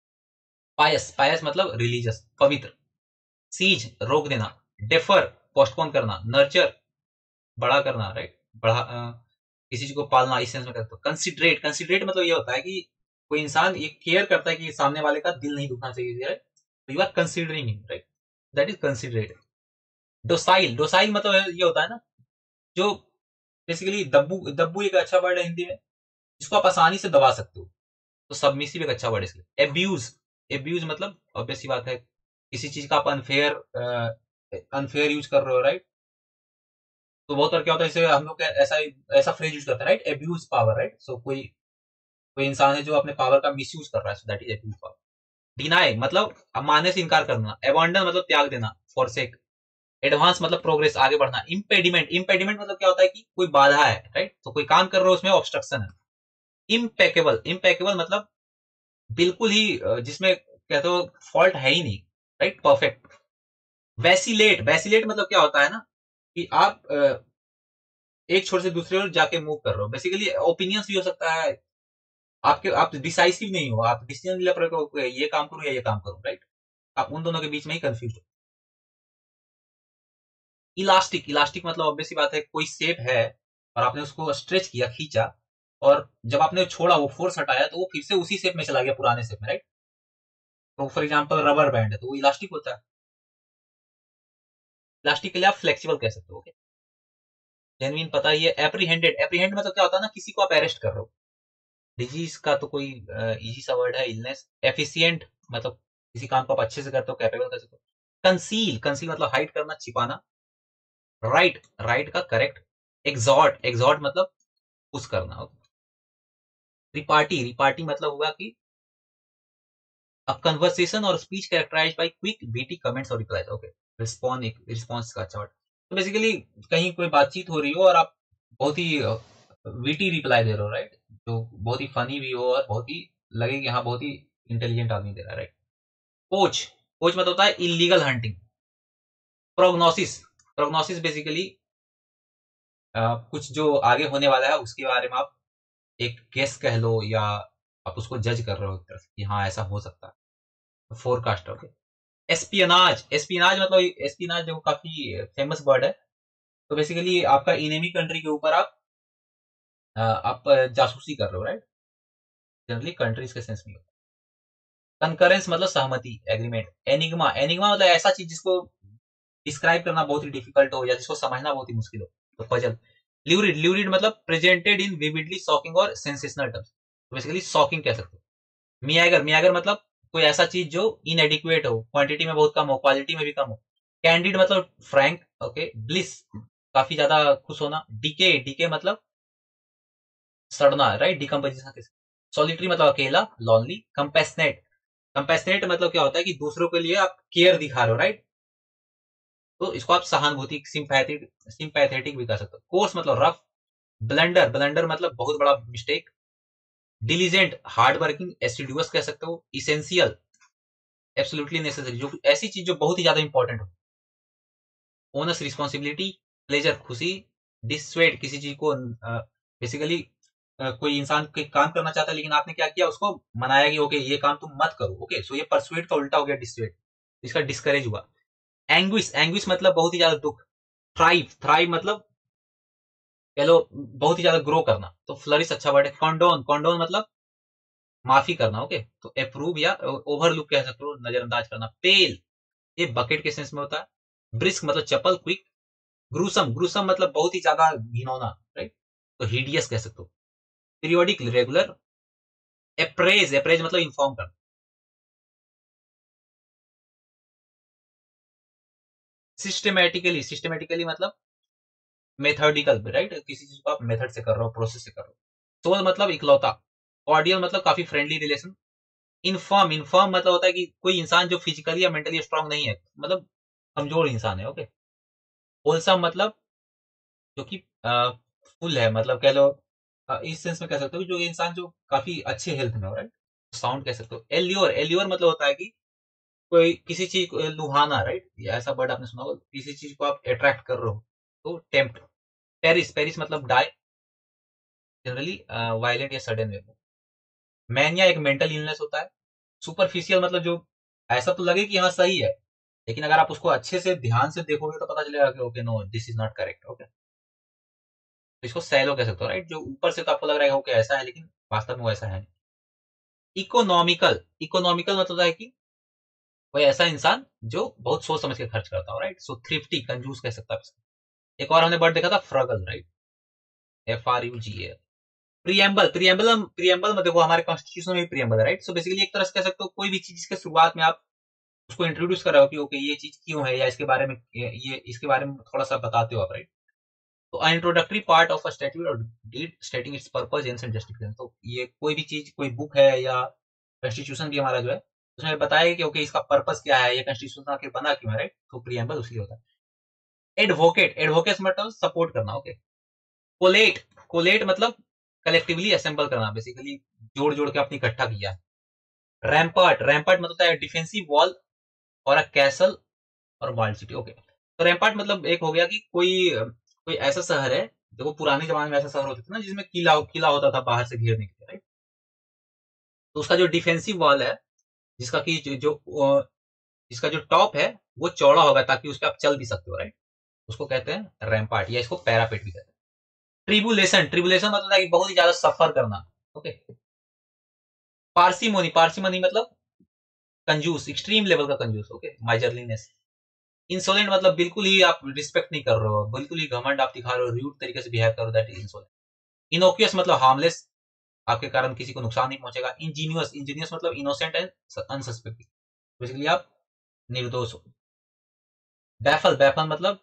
पायस, पायस मतलब रिलीजियस, पवित्र। सीज, रोक देना। डेफर, पोस्टपोन करना। नर्चर, बड़ा करना, राइट, किसी चीज को पालना, इस सेंस में करते हो। कंसिडरेट, कंसिडरेट मतलब ये होता है कि कोई इंसान ये केयर करता है कि सामने वाले का दिल नहीं दुखना चाहिए, राइट, तो you are considering him, right, that is considerate. Docile, docile मतलब ये होता है ना, जो बेसिकली दब्बू, दब्बू एक अच्छा वर्ड है हिंदी में, जिसको आप आसानी से दबा सकते हो, तो सबमिसिव एक अच्छा वर्ड है इसलिए। एब्यूज, एब्यूज मतलब ऑब्वियस सी बात है, किसी चीज का आप अनफेयर, अनफेयर यूज कर रहे हो, राइट, तो बहुत बार क्या होता है, जैसे हम लोग ऐसा ऐसा फ्रेज यूज करते हैं, right, abuse power, right, so कोई कोई इंसान है जो अपने पावर का मिस यूज कर रहा है, so that is abuse power. Deny मतलब अब मानने से इनकार करना। एबंडन मतलब त्याग देना, फॉरसेक। एडवांस मतलब प्रोग्रेस, आगे बढ़ना। इम्पेडिमेंट, इम्पेडिमेंट मतलब क्या होता है कि कोई बाधा है, राइट, तो कोई काम कर रहे हो उसमें ऑब्स्ट्रक्शन है। इम्पेकेबल, इम्पेकेबल मतलब बिल्कुल ही जिसमें कहते हो फॉल्ट है ही नहीं, राइट, परफेक्ट। वैसिलेट, वैसिलेट मतलब क्या होता है ना, कि आप एक छोर से दूसरे ओर जाके मूव कर रहे हो, बेसिकली ओपिनियंस भी हो सकता है आपके, आप डिसाइसिव नहीं हो, आप डिसीजन ले रहे हो, ये काम करूं या ये काम करूं, राइट, आप उन दोनों के बीच में ही कंफ्यूज हो। इलास्टिक, इलास्टिक मतलब ऑब्वियसली बात है, कोई शेप है और आपने उसको स्ट्रेच किया, खींचा, और जब आपने छोड़ा, वो फोर्स हटाया, तो वो फिर से उसी शेप में चला गया, पुराने शेप में, राइट, तो फॉर एग्जाम्पल रबर बैंड है तो वो इलास्टिक होता है। इलास्टिक के लिए आप फ्लेक्सिबल कह सकते हो। जेन्युइन पता ही है। एप्रीहेंडेड, एप्रीहेंड मतलब क्या होता है ना, किसी को आप अरेस्ट कर रहे हो। डिजीज का तो कोई इजी सा वर्ड है, इलनेस। एफिशिएंट मतलब किसी काम को आप अच्छे से करते हो, कैपेबल कर सकते हो। कंसील, कंसील मतलब हाइड करना, छिपाना। राइट, राइट का करेक्ट। एग्जॉर्ट, एग्जॉर्ट मतलब पुश करना। रिपार्टी, रिपार्टी मतलब हुआ कि a conversation or speech characterised by quick witty comments or replies. Okay, respond, एक रिस्पॉन्स का अच्छा वर्ड। तो बेसिकली कहीं कोई बातचीत हो रही हो और आप बहुत ही वीटी रिप्लाई दे रहे हो, राइट, जो बहुत ही फनी भी हो और बहुत ही लगे कि हाँ बहुत ही इंटेलिजेंट आदमी दे रहा है, राइट। पोच, पोच मतलब होता है illegal hunting. Prognosis, prognosis basically कुछ जो आगे होने वाला है उसके बारे में आप एक गेस कह लो, या आप उसको जज कर रहे हो एक तरफ कि हाँ ऐसा हो सकता है, फोरकास्ट। ओके। एस्पियनाज, एस्पियनाज मतलब, एस्पियनाज जो काफी फेमस वर्ड है, तो बेसिकली आपका इनेमी कंट्री के ऊपर आप जासूसी कर रहे हो, राइट, जनरली कंट्रीज के सेंस में। कंकरेंस मतलब सहमति, एग्रीमेंट। एनिग्मा, एनिग्मा मतलब ऐसा चीज जिसको डिस्क्राइब करना बहुत ही डिफिकल्ट हो या जिसको समझना बहुत ही मुश्किल हो, तो पजल। ल्यूरिड, ल्यूरिड मतलब presented in vividly shocking or sensational terms, तो बेसिकली शॉकिंग कह सकते हो। मियागर, मियागर मतलब कोई ऐसा चीज जो इनएडिक्वेट हो, क्वांटिटी में बहुत कम हो, क्वालिटी में भी कम हो। कैंडिड मतलब फ्रैंक। ओके। ब्लिस काफी ज्यादा खुश होना। डीके, डीके मतलब सड़ना, राइट, डिकम्पोजिशन। सॉलिटरी मतलब अकेला, लॉनली। कंपैशनेट, कंपैशनेट मतलब क्या होता है कि दूसरों के लिए आप केयर दिखा रहे हो, राइट। तो इसको आप सहानुभूति, सिंपैथेटिक भी कह सकते हो। कोर्स मतलब रफ। ब्लंडर, ब्लंडर मतलब बहुत बड़ा mistake. Diligent, hard working, assiduous कह सकते हो। इसेंशियल, एब्सोल्युटली नेसेसरी, जो ऐसी चीज जो बहुत ही ज्यादा इंपॉर्टेंट हो। Onus, responsibility. प्लेजर, खुशी। डिसस्वेड, किसी चीज को बेसिकली कोई इंसान कोई काम करना चाहता है लेकिन आपने क्या किया, उसको मनाया कि ओके ये काम तुम मत करो, ओके। सो ये परसुएट का उल्टा हो गया डिसस्वेड, इसका डिस्करेज हुआ। एंग्विश, एंग्विश मतलब बहुत ही ज्यादा दुख। थ्राइव, थ्राइव मतलब कह लो बहुत ही ज्यादा ग्रो करना। तो फ्लरिश अच्छा वर्ड है। कॉन्डोन, कॉन्डोन मतलब माफी करना, ओके। तो अप्रूव या ओवरलुक कह सकते हो, नजरअंदाज करना। पेल, ये बकेट के सेंस में होता है। ब्रिस्क मतलब चपल, क्विक। ग्रूसम, ग्रूसम मतलब बहुत ही ज्यादा घिनौना, राइट। तो हिडियस कह सकते हो। Periodic, regular. अप्रेज, अप्रेज मतलब इन्फॉर्म करना। सिस्टमेटिकली, सिस्टमेटिकली मतलब मेथडिकल, राइट। किसी चीज को आप मेथड से कर रहे हो, प्रोसेस से कर रहे हो। सोल मतलब इकलौता। कॉर्डियल मतलब काफी फ्रेंडली रिलेशन। इनफर्म, इनफर्म मतलब होता है कि कोई इंसान जो फिजिकली या मेंटली स्ट्रांग नहीं है, मतलब कमजोर इंसान है, ओके। होलसम मतलब जो कि फुल है, मतलब कह लो इस सेंस में कह सकते हो जो इंसान जो काफी अच्छे हेल्थ में हो, राइट। साउंड कह सकते हो। एल्योर, एल्योर मतलब होता है कि कोई किसी चीज को लुभाना, राइट। या ऐसा वर्ड आपने सुना होगा, किसी चीज को आप अट्रैक्ट कर रहे हो, तो टेम्प्ट। पेरिस, पेरिस मतलब डाई, जनरली वायलेंट या सडन वे में। मैनिया एक मेंटल इलनेस होता है। सुपरफिशियल मतलब जो ऐसा तो लगे कि हाँ सही है, लेकिन अगर आप उसको अच्छे से ध्यान से देखोगे तो पता चलेगा कि okay no this is not correct, okay. तो इसको सैलो कह सकते हो, राइट। जो ऊपर से तो आपको लग रहा है ओके ऐसा है, लेकिन वास्तव में वो ऐसा है नहीं। इकोनॉमिकल, इकोनॉमिकल मतलब है कि कोई ऐसा इंसान जो बहुत सोच समझ के खर्च करता हो, राइट। सो थ्रिफ्टी, कंजूस कह सकता है। एक और हमने वर्ड देखा था frugal, right. FRUGAL। Preamble, preamble, preamble में देखो हमारे कॉन्स्टिट्यूशन में प्रियम्बल है, राइट। सो बेसिकली एक तरह से कह सकते हो कोई भी चीज के शुरुआत में आप उसको इंट्रोड्यूस कर रहे हो कि ओके ये चीज क्यों है, या इसके बारे में ये इसके बारे में थोड़ा सा बताते हो आप, राइट। तो introductory part of a statute or deed stating its purpose and justification. तो ये कोई भी चीज, कोई बुक है या कॉन्स्टिट्यूशन भी हमारा जो है उसमें बताया कि ओके इसका पर्पस क्या है, ये कॉन्स्टिट्यूशन आखिर बना क्यों है, राइट। तो प्रियम्बल उसलिए होता है। एडवोकेट, एडवोकेट मतलब सपोर्ट करना, ओके। कोलेट, कोलेट मतलब कलेक्टिवली असेंबल करना, बेसिकली जोड़ जोड़ के अपनी इकट्ठा किया। रैम्पर्ट, रैम्पर्ट मतलब होता है defensive wall or a castle or walled city, okay. तो रैम्पार्ट मतलब एक हो गया कि कोई कोई ऐसा शहर है, देखो पुराने जमाने में ऐसा शहर होते थे ना जिसमें किला किला होता था बाहर से घेरने के लिए, राइट। तो उसका जो डिफेंसिव वॉल है, जिसका कि जिसका जो टॉप है वो चौड़ा होगा ताकि उस पर आप चल भी सकते हो, राइट। उसको कहते हैं रैम्पार्ट, या इसको पैरापेट भी कहते हैं। ट्रिबुलेशन, ट्रिबुलेशन मतलब है कि बहुत ही ज्यादा सफर करना, ओके। पार्सिमोनी, पार्सिमोनी मतलब कंजूस, एक्सट्रीम लेवल का कंजूस, ओके। माइजरलीनेस। इंसोलेंट मतलब बिल्कुल ही आप रिस्पेक्ट नहीं कर रहे हो, बिल्कुल ही घमंड आप दिखा रहे हो, रूड तरीके से बिहेव कर रहे हो, दैट इज इंसोलेंट। इनोक्यूअस मतलब हार्मलेस, आपके कारण किसी को नुकसान नहीं पहुंचेगा। इंजीनियस, इंजीनियस मतलब इनोसेंट एंड अनसस्पेक्टिंग, बेसिकली आप निर्दोष हो। बैफल, बैफल मतलब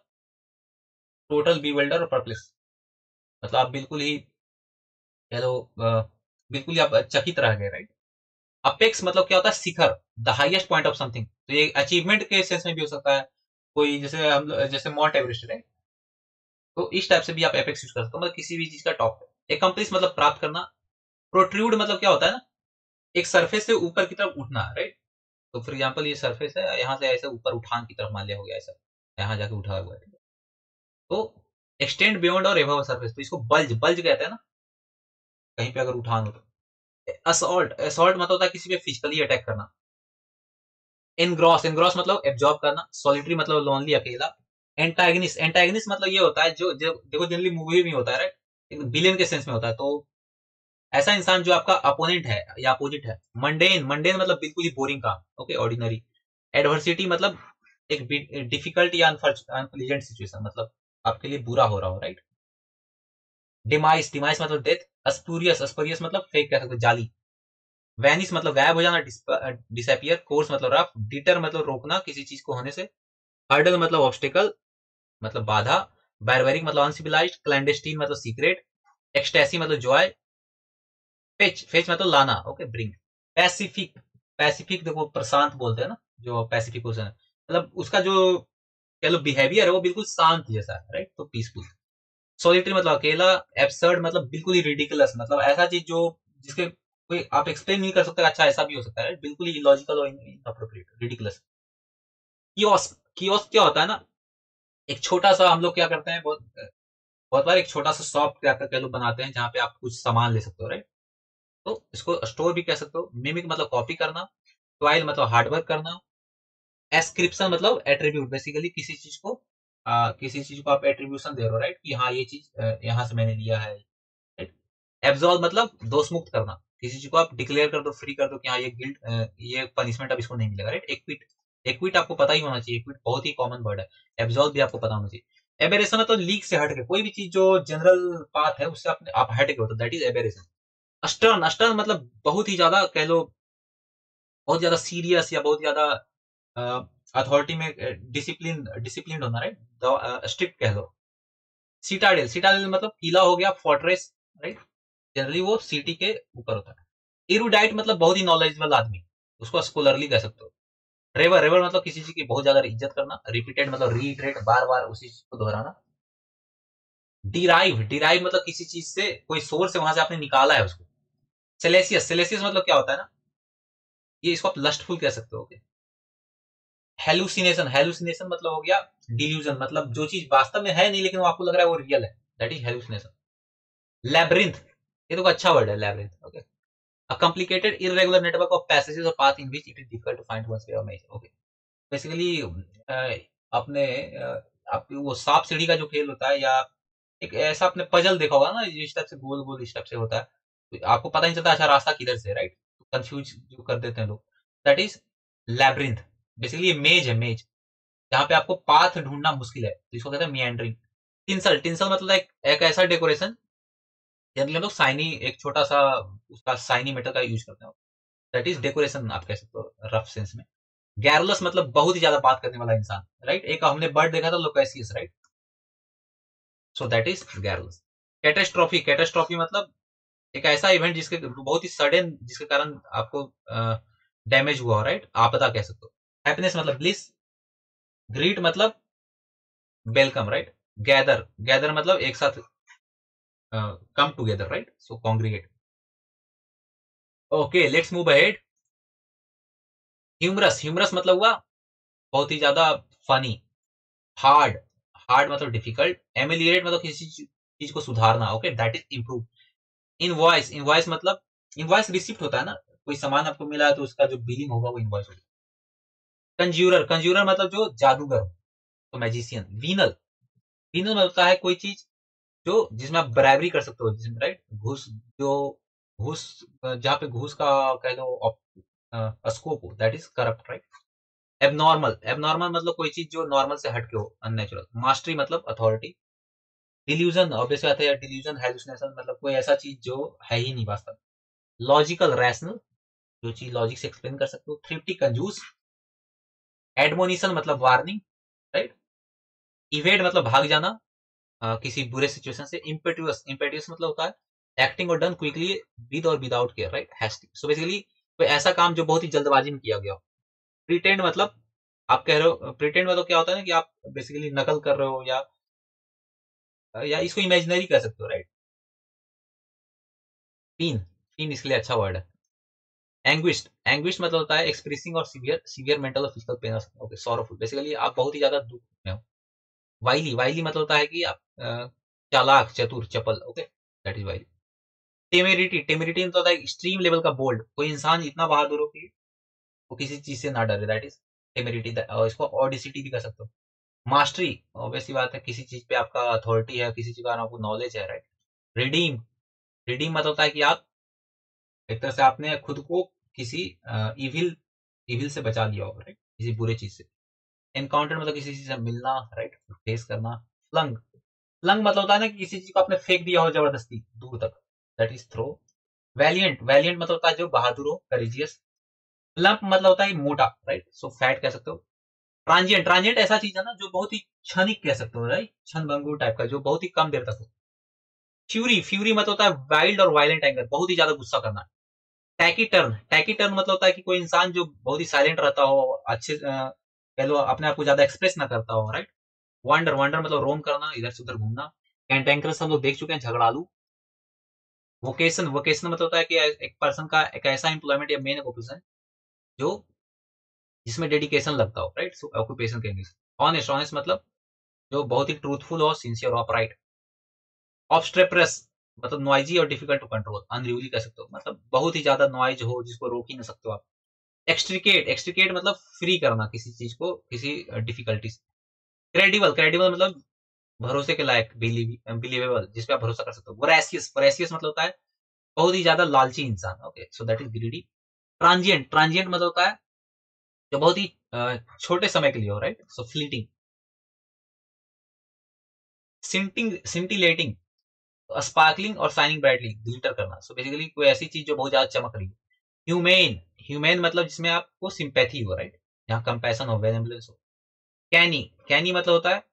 टोटल बीवेल्डर और परप्लेक्स, मतलब आप बिल्कुल ही कह लो बिल्कुल ही आप चकित रह गए, राइट। अपेक्स मतलब क्या होता है, शिखर, the highest point of something. तो ये अचीवमेंट के सेंस में भी हो सकता है, कोई जैसे हम जैसे माउंट एवरेस्ट है, तो इस टाइप से भी आप एपेक्स यूज कर सकते हो, मतलब किसी भी चीज का टॉप। एकम्प्लिश मतलब प्राप्त करना। प्रोट्रूड मतलब क्या होता है ना, एक सरफेस से ऊपर की तरफ उठना, राइट। तो फॉर एग्जाम्पल ये सरफेस है, यहाँ से ऐसे ऊपर उठान की तरफ मान लिया हो गया ऐसा, यहाँ जाके उठा हुआ है, ठीक है। तो extend beyond or above surface, तो इसको बल्ज, बल्ज कहते हैं ना, कहीं पे अगर उठान हो तो। असॉल्ट, असॉल्ट मतलब होता है किसी पे फिजिकली अटैक करना। एनग्रॉस, एनग्रॉस मतलब एब्जॉर्ब करना। सॉलिटरी मतलब लोनली, अकेला। एंटागनिस्ट, एंटागनिस्ट मतलब ये होता है जो देखो जनरली मूवी में होता है, राइट, विलेन के सेंस में होता है। तो ऐसा इंसान जो आपका अपोनेंट है या अपोजिट है। मंडेन, मंडेन मतलब बिल्कुल ही बोरिंग काम, ओके, ऑर्डिनरी। एडवर्सिटी मतलब एक डिफिकल्ट या अनप्लीजेंट सिचुएशन, मतलब आपके लिए बुरा हो रहा हो, राइट। डिमाइस, डिमाइस मतलब डेथ। अस्पूरियस, अस्पूरियस मतलब फेक कह सकते हो, जाली। वैनिस मतलब गायब हो जाना, डिसअपियर। कोर्स मतलब रफ। डिटर मतलब रोकना किसी चीज को होने से। हर्डल मतलब ऑब्स्टिकल, मतलब बाधा। बारबेरिक मतलब अनसिविलाइज्ड। क्लैंडेस्टीन मतलब सीक्रेट। एक्सटेसी मतलब जॉय। फेच, फेच मतलब लाना, ओके, ब्रिंग। पैसिफिक, पैसिफिक देखो प्रशांत बोलते हैं ना, जो पैसिफिक ओशन है, मतलब उसका जो कह लो बिहेवियर है वो बिल्कुल शांत जैसा है, राइट, तो पीसफुल। सॉलिटरी मतलब अकेला। एब्सर्ड मतलब बिल्कुल ही रिडिकुलस, मतलब ऐसा चीज जो जिसके कोई आप एक्सप्लेन नहीं कर सकते, अच्छा ऐसा भी हो सकता है, बिल्कुल ही इलॉजिकल और इनअप्रोप्रिएट, रिडिकुलस। कियोस, कियोस क्या होता है ना, एक छोटा सा, हम लोग क्या करते हैं बहुत बहुत बार, एक छोटा सा शॉप क्या कह लो बनाते हैं, जहाँ पे आप कुछ सामान ले सकते हो, राइट। तो इसको स्टोर भी कह सकते हो। मिमिक मतलब कॉपी करना। ट्वाइल मतलब हार्डवर्क करना। एस्क्रिप्शन मतलब एट्रीब्यूट, बेसिकली किसी चीज को आप एट्रीब्यूशन दे रहे हो, राइट, कि हाँ ये चीज यहाँ से मैंने लिया है, राइट। एब्सॉल्व मतलब दोष मुक्त करना, किसी चीज को आप डिक्लेयर कर दो, फ्री कर दो कि हाँ ये गिल्ट, ये पनिशमेंट अब इसको नहीं मिलेगा, राइट। एक्विट, एक्विट आपको पता ही होना चाहिए, एक्विट बहुत ही कॉमन वर्ड है। एब्सॉल्व भी आपको पता होना चाहिए। एबेरेशन मतलब लीक से हट के, कोई भी चीज जो जनरल पाथ है उससे अपने आप हट के होता है, that is aberration. A stern, a stern मतलब बहुत ही ज्यादा कह लो, बहुत ज्यादा सीरियस या बहुत ज्यादा अथॉरिटी में डिसिप्लिन, डिसिप्लिन होना, राइट, स्ट्रिक्ट कह लो। सिटाडेल, सिटाडेल मतलब किला हो गया, फोर्ट्रेस, राइट, जनरली वो सिटी के ऊपर होता है। इरुडाइट मतलब बहुत ही नॉलेजेबल आदमी, उसको स्कॉलरली कह सकते हो। रेवर, रेवर मतलब किसी चीज की बहुत ज्यादा इज्जत करना। रिपीटेड मतलब रीइटरेट, बार बार उसी चीज को दोहराना। डिराइव, डिराइव मतलब किसी चीज से कोई सोर्स है, वहां से आपने निकाला है उसको। सेलेसियस, सेलेसियस मतलब क्या होता है ना, ये इसको आप लस्टफुल कह सकते हो। हेलुसिनेशन, हेलुसिनेशन मतलब हो गया डिल्यूजन, मतलब जो चीज वास्तव में है नहीं लेकिन वो आपको लग रहा है वो रियल है, दैट इज हेलुसिनेशन। लैब्रिंथ, ये तो अच्छा वर्ड है labyrinth, okay. A complicated irregular network of passages or path in which it is difficult to find one's way or measure, okay। Basically अपने आप वो सांप सीढ़ी का जो खेल होता है, या एक ऐसा आपने पजल देखा होगा ना, इस टाइप से गोल गोल इस टाइप से होता है, तो आपको पता नहीं चलता अच्छा रास्ता किधर से, राइट, कंफ्यूज जो कर देते हैं लोग, दैट इज लैब्रिंथ। बेसिकली मेज है, मेज, जहाँ पे आपको पाथ ढूंढना मुश्किल है, तो इसको कहते हैं मियंडरिंग। टिंसल, टिंसल मतलब एक ऐसा डेकोरेशन, जनरली हम लोग साइनी, एक छोटा सा उसका साइनी मेटल का यूज करते हैं, दैट इज डेकोरेशन आप कह सकते हो रफ सेंस में। गैरलस मतलब बहुत ही ज्यादा बात करने वाला इंसान, राइट। एक हमने बर्ड देखा था loquacious, right, so that is garrulous. Catastrophe, catastrophe मतलब एक ऐसा इवेंट जिसके बहुत ही सडन, जिसके कारण आपको डैमेज हुआ, राइट, आपदा कह सकते हो। हैप्पीनेस मतलब ब्लिस। ग्रीट मतलब वेलकम, राइट। गैदर, गैदर मतलब एक साथ come together, right, so congregate. Okay, let's move ahead. Humorous, humorous मतलब हुआ बहुत ही ज्यादा फनी। हार्ड, हार्ड मतलब डिफिकल्ट। एमिलिएट मतलब किसी चीज को सुधारना, okay, that is improve. Invoice, invoice मतलब इनवॉइस रिसिप्ट होता है ना, कोई सामान आपको मिला है तो उसका जो बिलिंग होगा वो इनवॉइस होगा। कंज्यूरर, कंज्यूरर मतलब जो जादूगर, तो मैजिशियन। वीनल, वीनल मतलब होता है कोई चीज जो जिसमें आप बराबरी कर सकते हो, जिसमें, राइट, घूस, जो घूस, जहाँ पे घूस का कह लो स्कोप हो, that is corrupt, right. Abnormal, abnormal मतलब कोई चीज जो नॉर्मल से हटके हो, अननेचुरल। मास्टरी मतलब अथॉरिटी। डिल्यूजन, ऑब्वियस बात है, डिल्यूजन हेलुसिनेशन मतलब कोई ऐसा चीज जो है ही नहीं वास्तव। लॉजिकल, रैशनल, जो चीज लॉजिक से एक्सप्लेन कर सकते हो। थ्रिफ्टी, कंजूस। एडमोनिशन मतलब वार्निंग, राइट। इवेड मतलब भाग जाना किसी बुरे सिचुएशन से। इम्पेटुअस, इम्पेटुअस मतलब होता है acting or done quickly with or without care, right, hasty. So basically कोई ऐसा काम जो बहुत ही जल्दबाजी में किया गया हो। प्रिटेंड मतलब आप कह रहे हो, प्रिटेंड मतलब क्या होता है ना, कि आप बेसिकली नकल कर रहे हो, या इसको इमेजिनरी कह सकते हो, राइट। पीन, पीन इसके लिए अच्छा वर्ड है। एंग्विश, एंग्विश मतलब होता है expressing or severe, severe mental or physical pain, okay, sorrowful, basically आप बहुत ही ज्यादा दुख में हो। वाइली, वाइली मतलब होता है कि आप चालाक, चतुर, चपल, okay, that is wily. Temerity, temerity मतलब होता है एक्सट्रीम लेवल का बोल्ड, कोई इंसान इतना बहादुर हो कि वो किसी चीज से ना डरे, दैट इज टेमेरिटी। और इसको ऑडिसिटी भी कर सकते हो। मास्टरी, ऑब्वियसली बात है, किसी चीज पे आपका अथॉरिटी है, किसी चीज का आपको नॉलेज है, राइट। रिडीम, रिडीम मतलब होता है कि आप एक तरह से आपने खुद को किसी इविल, इविल से बचा लिया होगा, राइट, किसी बुरे चीज से। एनकाउंटर मतलब किसी चीज से मिलना, राइट, फेस करना। फ्लंग, फ्लंग मतलब होता है ना कि किसी चीज को आपने फेंक दिया हो जबरदस्ती दूर तक, that is throw. Valiant, valiant मतलब होता है जो बहादुर हो, करेजियस। लंप मतलब होता है मोटा, राइट, सो फैट कह सकते हो। ट्रांजिएंट, ट्रांजिएंट ऐसा चीज है ना जो बहुत ही क्षणिक कह सकते हो, राइट, क्षण भंगुर टाइप का, जो बहुत ही कम देर तक हो। फ्यूरी, फ्यूरी मतलब होता है वाइल्ड और वायलेंट एंगर, बहुत ही ज्यादा गुस्सा करना। टैकीटर्न, टैकीटर्न मतलब होता है कि कोई इंसान जो बहुत ही साइलेंट रहता हो, अच्छे कह लो अपने आप को ज्यादा एक्सप्रेस ना करता हो, राइट। वांडर, वांडर मतलब रोम करना, इधर से उधर घूमना। कैंटेंकरस हम लोग देख चुके हैं, झगड़ालू। वोकेशन, वोकेशन मतलब होता है कि एक पर्सन का एक ऐसा एम्प्लॉयमेंट या मेन ऑक्यूपेशन जो जिसमें डेडिकेशन लगता हो, राइट। ऑक्यूपेशन के इंग्लिश। ऑनेस्ट, ऑनेस्ट मतलब जो बहुत ही ट्रूथफुल हो, सिंसियर हो, अपराइट। ऑब्स्ट्रेपरस मतलब नॉइजी और डिफिकल्ट टू कंट्रोल, अनरूली कह सकते हो, मतलब बहुत ही ज्यादा नॉइज हो जिसको रोक ही ना सकते हो आप। एक्सट्रिकेट, एक्सट्रिकेट मतलब फ्री करना किसी चीज को किसी डिफिकल्टी से। क्रेडिबल, क्रेडिबल मतलब भरोसे के लायक, बिलीवेबल, जिस पे आप भरोसा कर सकते हो। वोरेशियस, वोरेशियस मतलब होता है बहुत ही ज्यादा लालची इंसान, okay, so that is greedy. Transient, transient मतलब होता है जो बहुत ही छोटे समय के लिए हो, राइट, सो फ्लीटिंग। सिंटिंग, scintillating, sparkling or shining brightly, glitter करना, सो बेसिकली कोई ऐसी चीज जो बहुत ज्यादा चमक रही है। ह्यूमेन, ह्यूमेन मतलब जिसमें आपको सिंपैथी हो, राइट, जहाँ कंपैशन हो, बेनेवलेंस हो। कैनी, कैनी मतलब होता है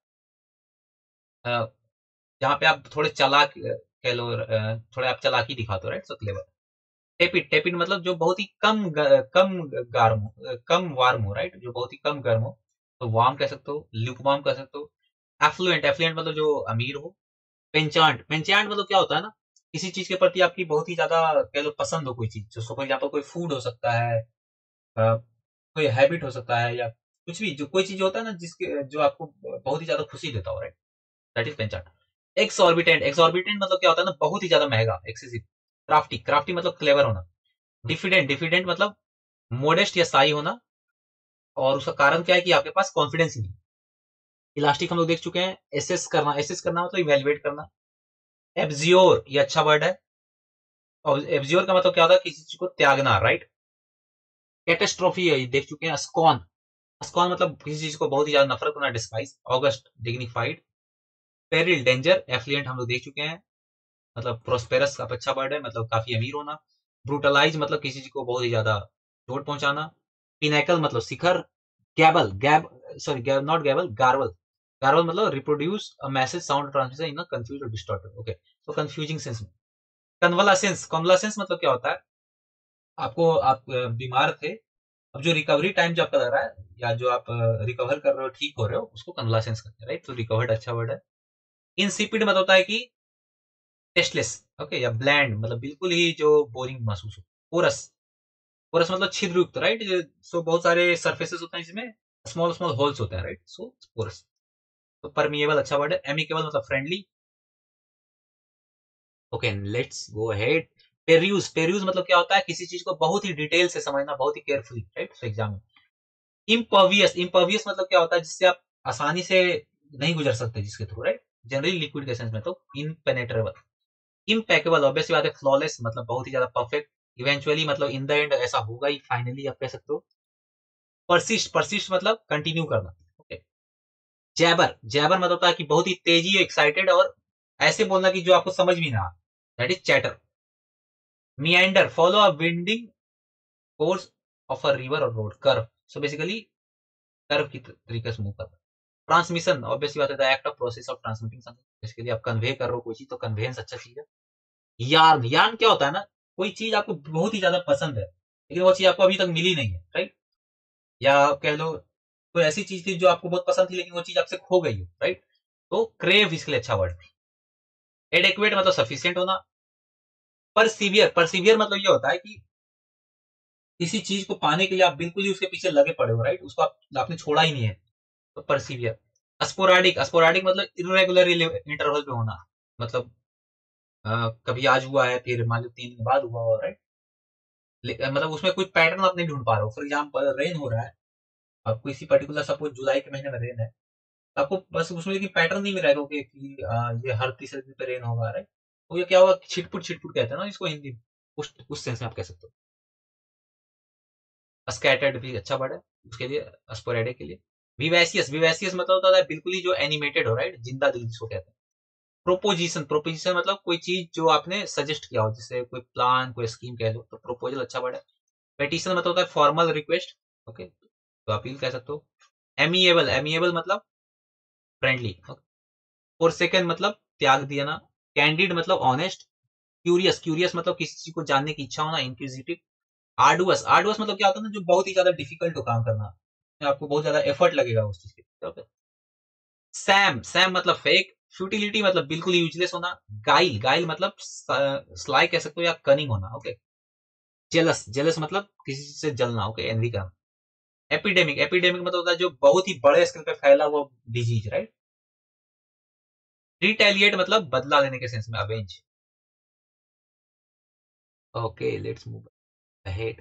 जहाँ पे आप थोड़े चालाक कह लो, थोड़े आप चालाकी दिखाते हो, right, so clever. Tepid, tepid मतलब जो बहुत ही कम गर्म हो, कम वार्म हो, राइट, जो बहुत ही कम गर्म हो, तो वार्म कह सकते हो, ल्यूक वार्म कह सकते हो। एफ्लुएंट, एफ्लुएंट मतलब जो अमीर हो। पेंचांट, पेंचांट मतलब क्या होता है ना, किसी चीज के प्रति आपकी बहुत ही ज्यादा कह लो पसंद हो, कोई चीज, जो फॉर एग्जाम्पल कोई फूड हो सकता है, कोई हैबिट हो सकता है, या कुछ भी, जो कोई चीज होता है ना जिसके जो आपको बहुत ही ज्यादा खुशी देता हो, right, that is penchant. Exorbitant, exorbitant मतलब क्या होता है ना, बहुत ही ज्यादा महंगा, एक्सेसिव। क्राफ्टी, क्राफ्टी मतलब क्लेवर होना। डिफिडेंट, डिफिडेंट मतलब मोडेस्ट या साई होना, और उसका कारण क्या है कि आपके पास कॉन्फिडेंस ही नहीं। इलास्टिक हम लोग देख चुके हैं। एसेस करना, एसेस करना मतलब इवेल्युएट करना। एब्जियोर, ये अच्छा वर्ड है। और एब्जियोर का मतलब क्या होता है, किसी चीज को त्यागना, राइट। कैटेस्ट्रॉफी है, ये देख चुके हैं। स्कॉन, स्कॉन मतलब किसी चीज को बहुत ही ज्यादा नफरत करना, despise. August, dignified. Peril, danger. Affluent हम लोग देख चुके हैं, मतलब प्रोस्पेरस का अच्छा वर्ड है, मतलब काफी अमीर होना। ब्रूटलाइज मतलब किसी चीज को बहुत ही ज्यादा चोट पहुंचाना। पिनेकल मतलब शिखर। गैबल, गैब सॉरी गैब नॉट गैबल, गार्बल। गार्बल मतलब reproduce a message sound transmission in a confuse और डिस्टॉर्टेड, ओके, तो कंफ्यूजिंग सेंस में। कन्वलासेंस, कन्वलासेंस मतलब क्या होता है, आपको आप बीमार थे, अब जो रिकवरी टाइम जो आपका लग रहा है, या जो आप रिकवर कर रहे हो, ठीक हो रहे हो, उसको कन्वलासेंस कहते हैं, राइट, तो रिकवर्ड अच्छा वर्ड है। इंसिपिड मतलब होता है कि टेस्टलेस, ओके, या ब्लैंड मतलब बिल्कुल ही जो बोरिंग महसूस हो। पोरस, पोरस मतलब छिद्रयुक्त, राइट, सो बहुत सारे सरफेसेस होते हैं जिसमें स्मॉल स्मॉल होल्स होते हैं, राइट, सो पोरस। तो परमिएबल अच्छा वर्ड है। एमिकेबल मतलब friendly. Okay, let's go ahead. Peruse, peruse मतलब क्या होता है, किसी चीज को बहुत ही डिटेल से समझना, बहुत ही carefully, right, so exam. Impervious, impervious मतलब क्या होता है, जिससे आप आसानी से नहीं गुजर सकते, जिसके थ्रू, राइट, जनरली लिक्विड के सेंस में, तो इनपेनेट्रेबल। इम्पेकेबल ऑब्वियसली बात है, फ्लॉलेस मतलब बहुत ही ज्यादा परफेक्ट। इवेंचुअली मतलब इन द एंड ऐसा होगा ही, फाइनली आप कह सकते हो। परसिस्ट, परसिस्ट मतलब कंटिन्यू करना, ओके। जैबर, जैबर मतलब होता है कि बहुत ही तेजी, एक्साइटेड, और ऐसे बोलना कि जो आपको समझ भी ना आ, that is chatter. Meander, follow a winding course of a river और road. Curve, so basically curve की तरीके से मूव करना। ट्रांसमिशन ऑब्वियसली बात है, the act of process of transmitting something, basically आप कन्वे कर रहे हो कोई चीज, तो कन्वेंस अच्छा चीज है। यार्न, यार्न क्या होता है ना, कोई चीज आपको बहुत ही ज्यादा पसंद है, लेकिन वो चीज आपको अभी तक मिली नहीं है, राइट, या आप कह लो कोई ऐसी चीज थी जो आपको बहुत पसंद थी, लेकिन वो चीज आपसे खो गई हो, राइट, तो क्रेव इसके लिए अच्छा वर्ड। एडेक्वेट मतलब सफिशियंट होना। परसिवियर, परसिवियर मतलब ये होता है कि किसी चीज को पाने के लिए आप बिल्कुल ही उसके पीछे लगे पड़े हो, राइट, उसको आपने छोड़ा ही नहीं है, तो परसिवियर। स्पोराडिक, स्पोराडिक मतलब इरेगुलर इंटरवल पे होना, मतलब कभी आज हुआ है, फिर मान लो 3 दिन बाद हुआ हो, राइट, मतलब उसमें कोई पैटर्न आप नहीं ढूंढ पा रहे हो। फॉर एग्जाम्पल रेन हो रहा है, अब किसी पर्टिकुलर सपोज जुलाई के महीने में रेन है, तो आपको बस उसमें लेकिन पैटर्न नहीं मिलेगा कि ये हर तीसरे दिन पे रेन होगा, राइट, तो ये क्या होगा, छिटपुट, छिटपुट कहते हैं ना इसको हिंदी में, उस सेंस में आप कह सकते हो। स्कैटर्ड भी अच्छा वर्ड है उसके लिए, स्पोरेडिक के लिए। विवेसियस, विवेसियस मतलब होता है बिल्कुल ही जो एनिमेटेड हो, राइट, जिंदा दिल जिसको कहते हैं। प्रोपोजिशन, प्रोपोजिशन मतलब कोई चीज जो आपने सजेस्ट किया हो, जैसे कोई प्लान, कोई स्कीम कह लो, तो प्रोपोजल अच्छा वर्ड है। पेटिशन मतलब होता है फॉर्मल रिक्वेस्ट, ओके, तो अपील कह सकते हो। एमिएबल, एमिएबल मतलब फ्रेंडली। फॉरसेकन मतलब त्याग देना, कैंडिड मतलब ऑनेस्ट, क्यूरियस, क्यूरियस मतलब किसी चीज को जानने की इच्छा होना, इंक्विजिटिव, आर्डुअस, आर्डुअस मतलब क्या होता है ना, जो बहुत ही ज्यादा डिफिकल्ट हो काम करना, आपको बहुत ज्यादा एफर्ट लगेगा उस चीज के। सैम, सैम मतलब फेक, फ्यूटिलिटी मतलब बिल्कुल यूजलेस होना, गाइल, गाइल मतलब स्लाई कह सकते हो या कनिंग होना, ओके। जेलस, जेलस मतलब किसी चीज से जलना, ओके, एनवी का। एपिडेमिक, एपिडेमिक मतलब होता है जो बहुत ही बड़े स्केल पे फैला हुआ डिजीज, राइट। रिटेलिएट मतलब बदला लेने के सेंस में, avenge. Okay, let's move ahead.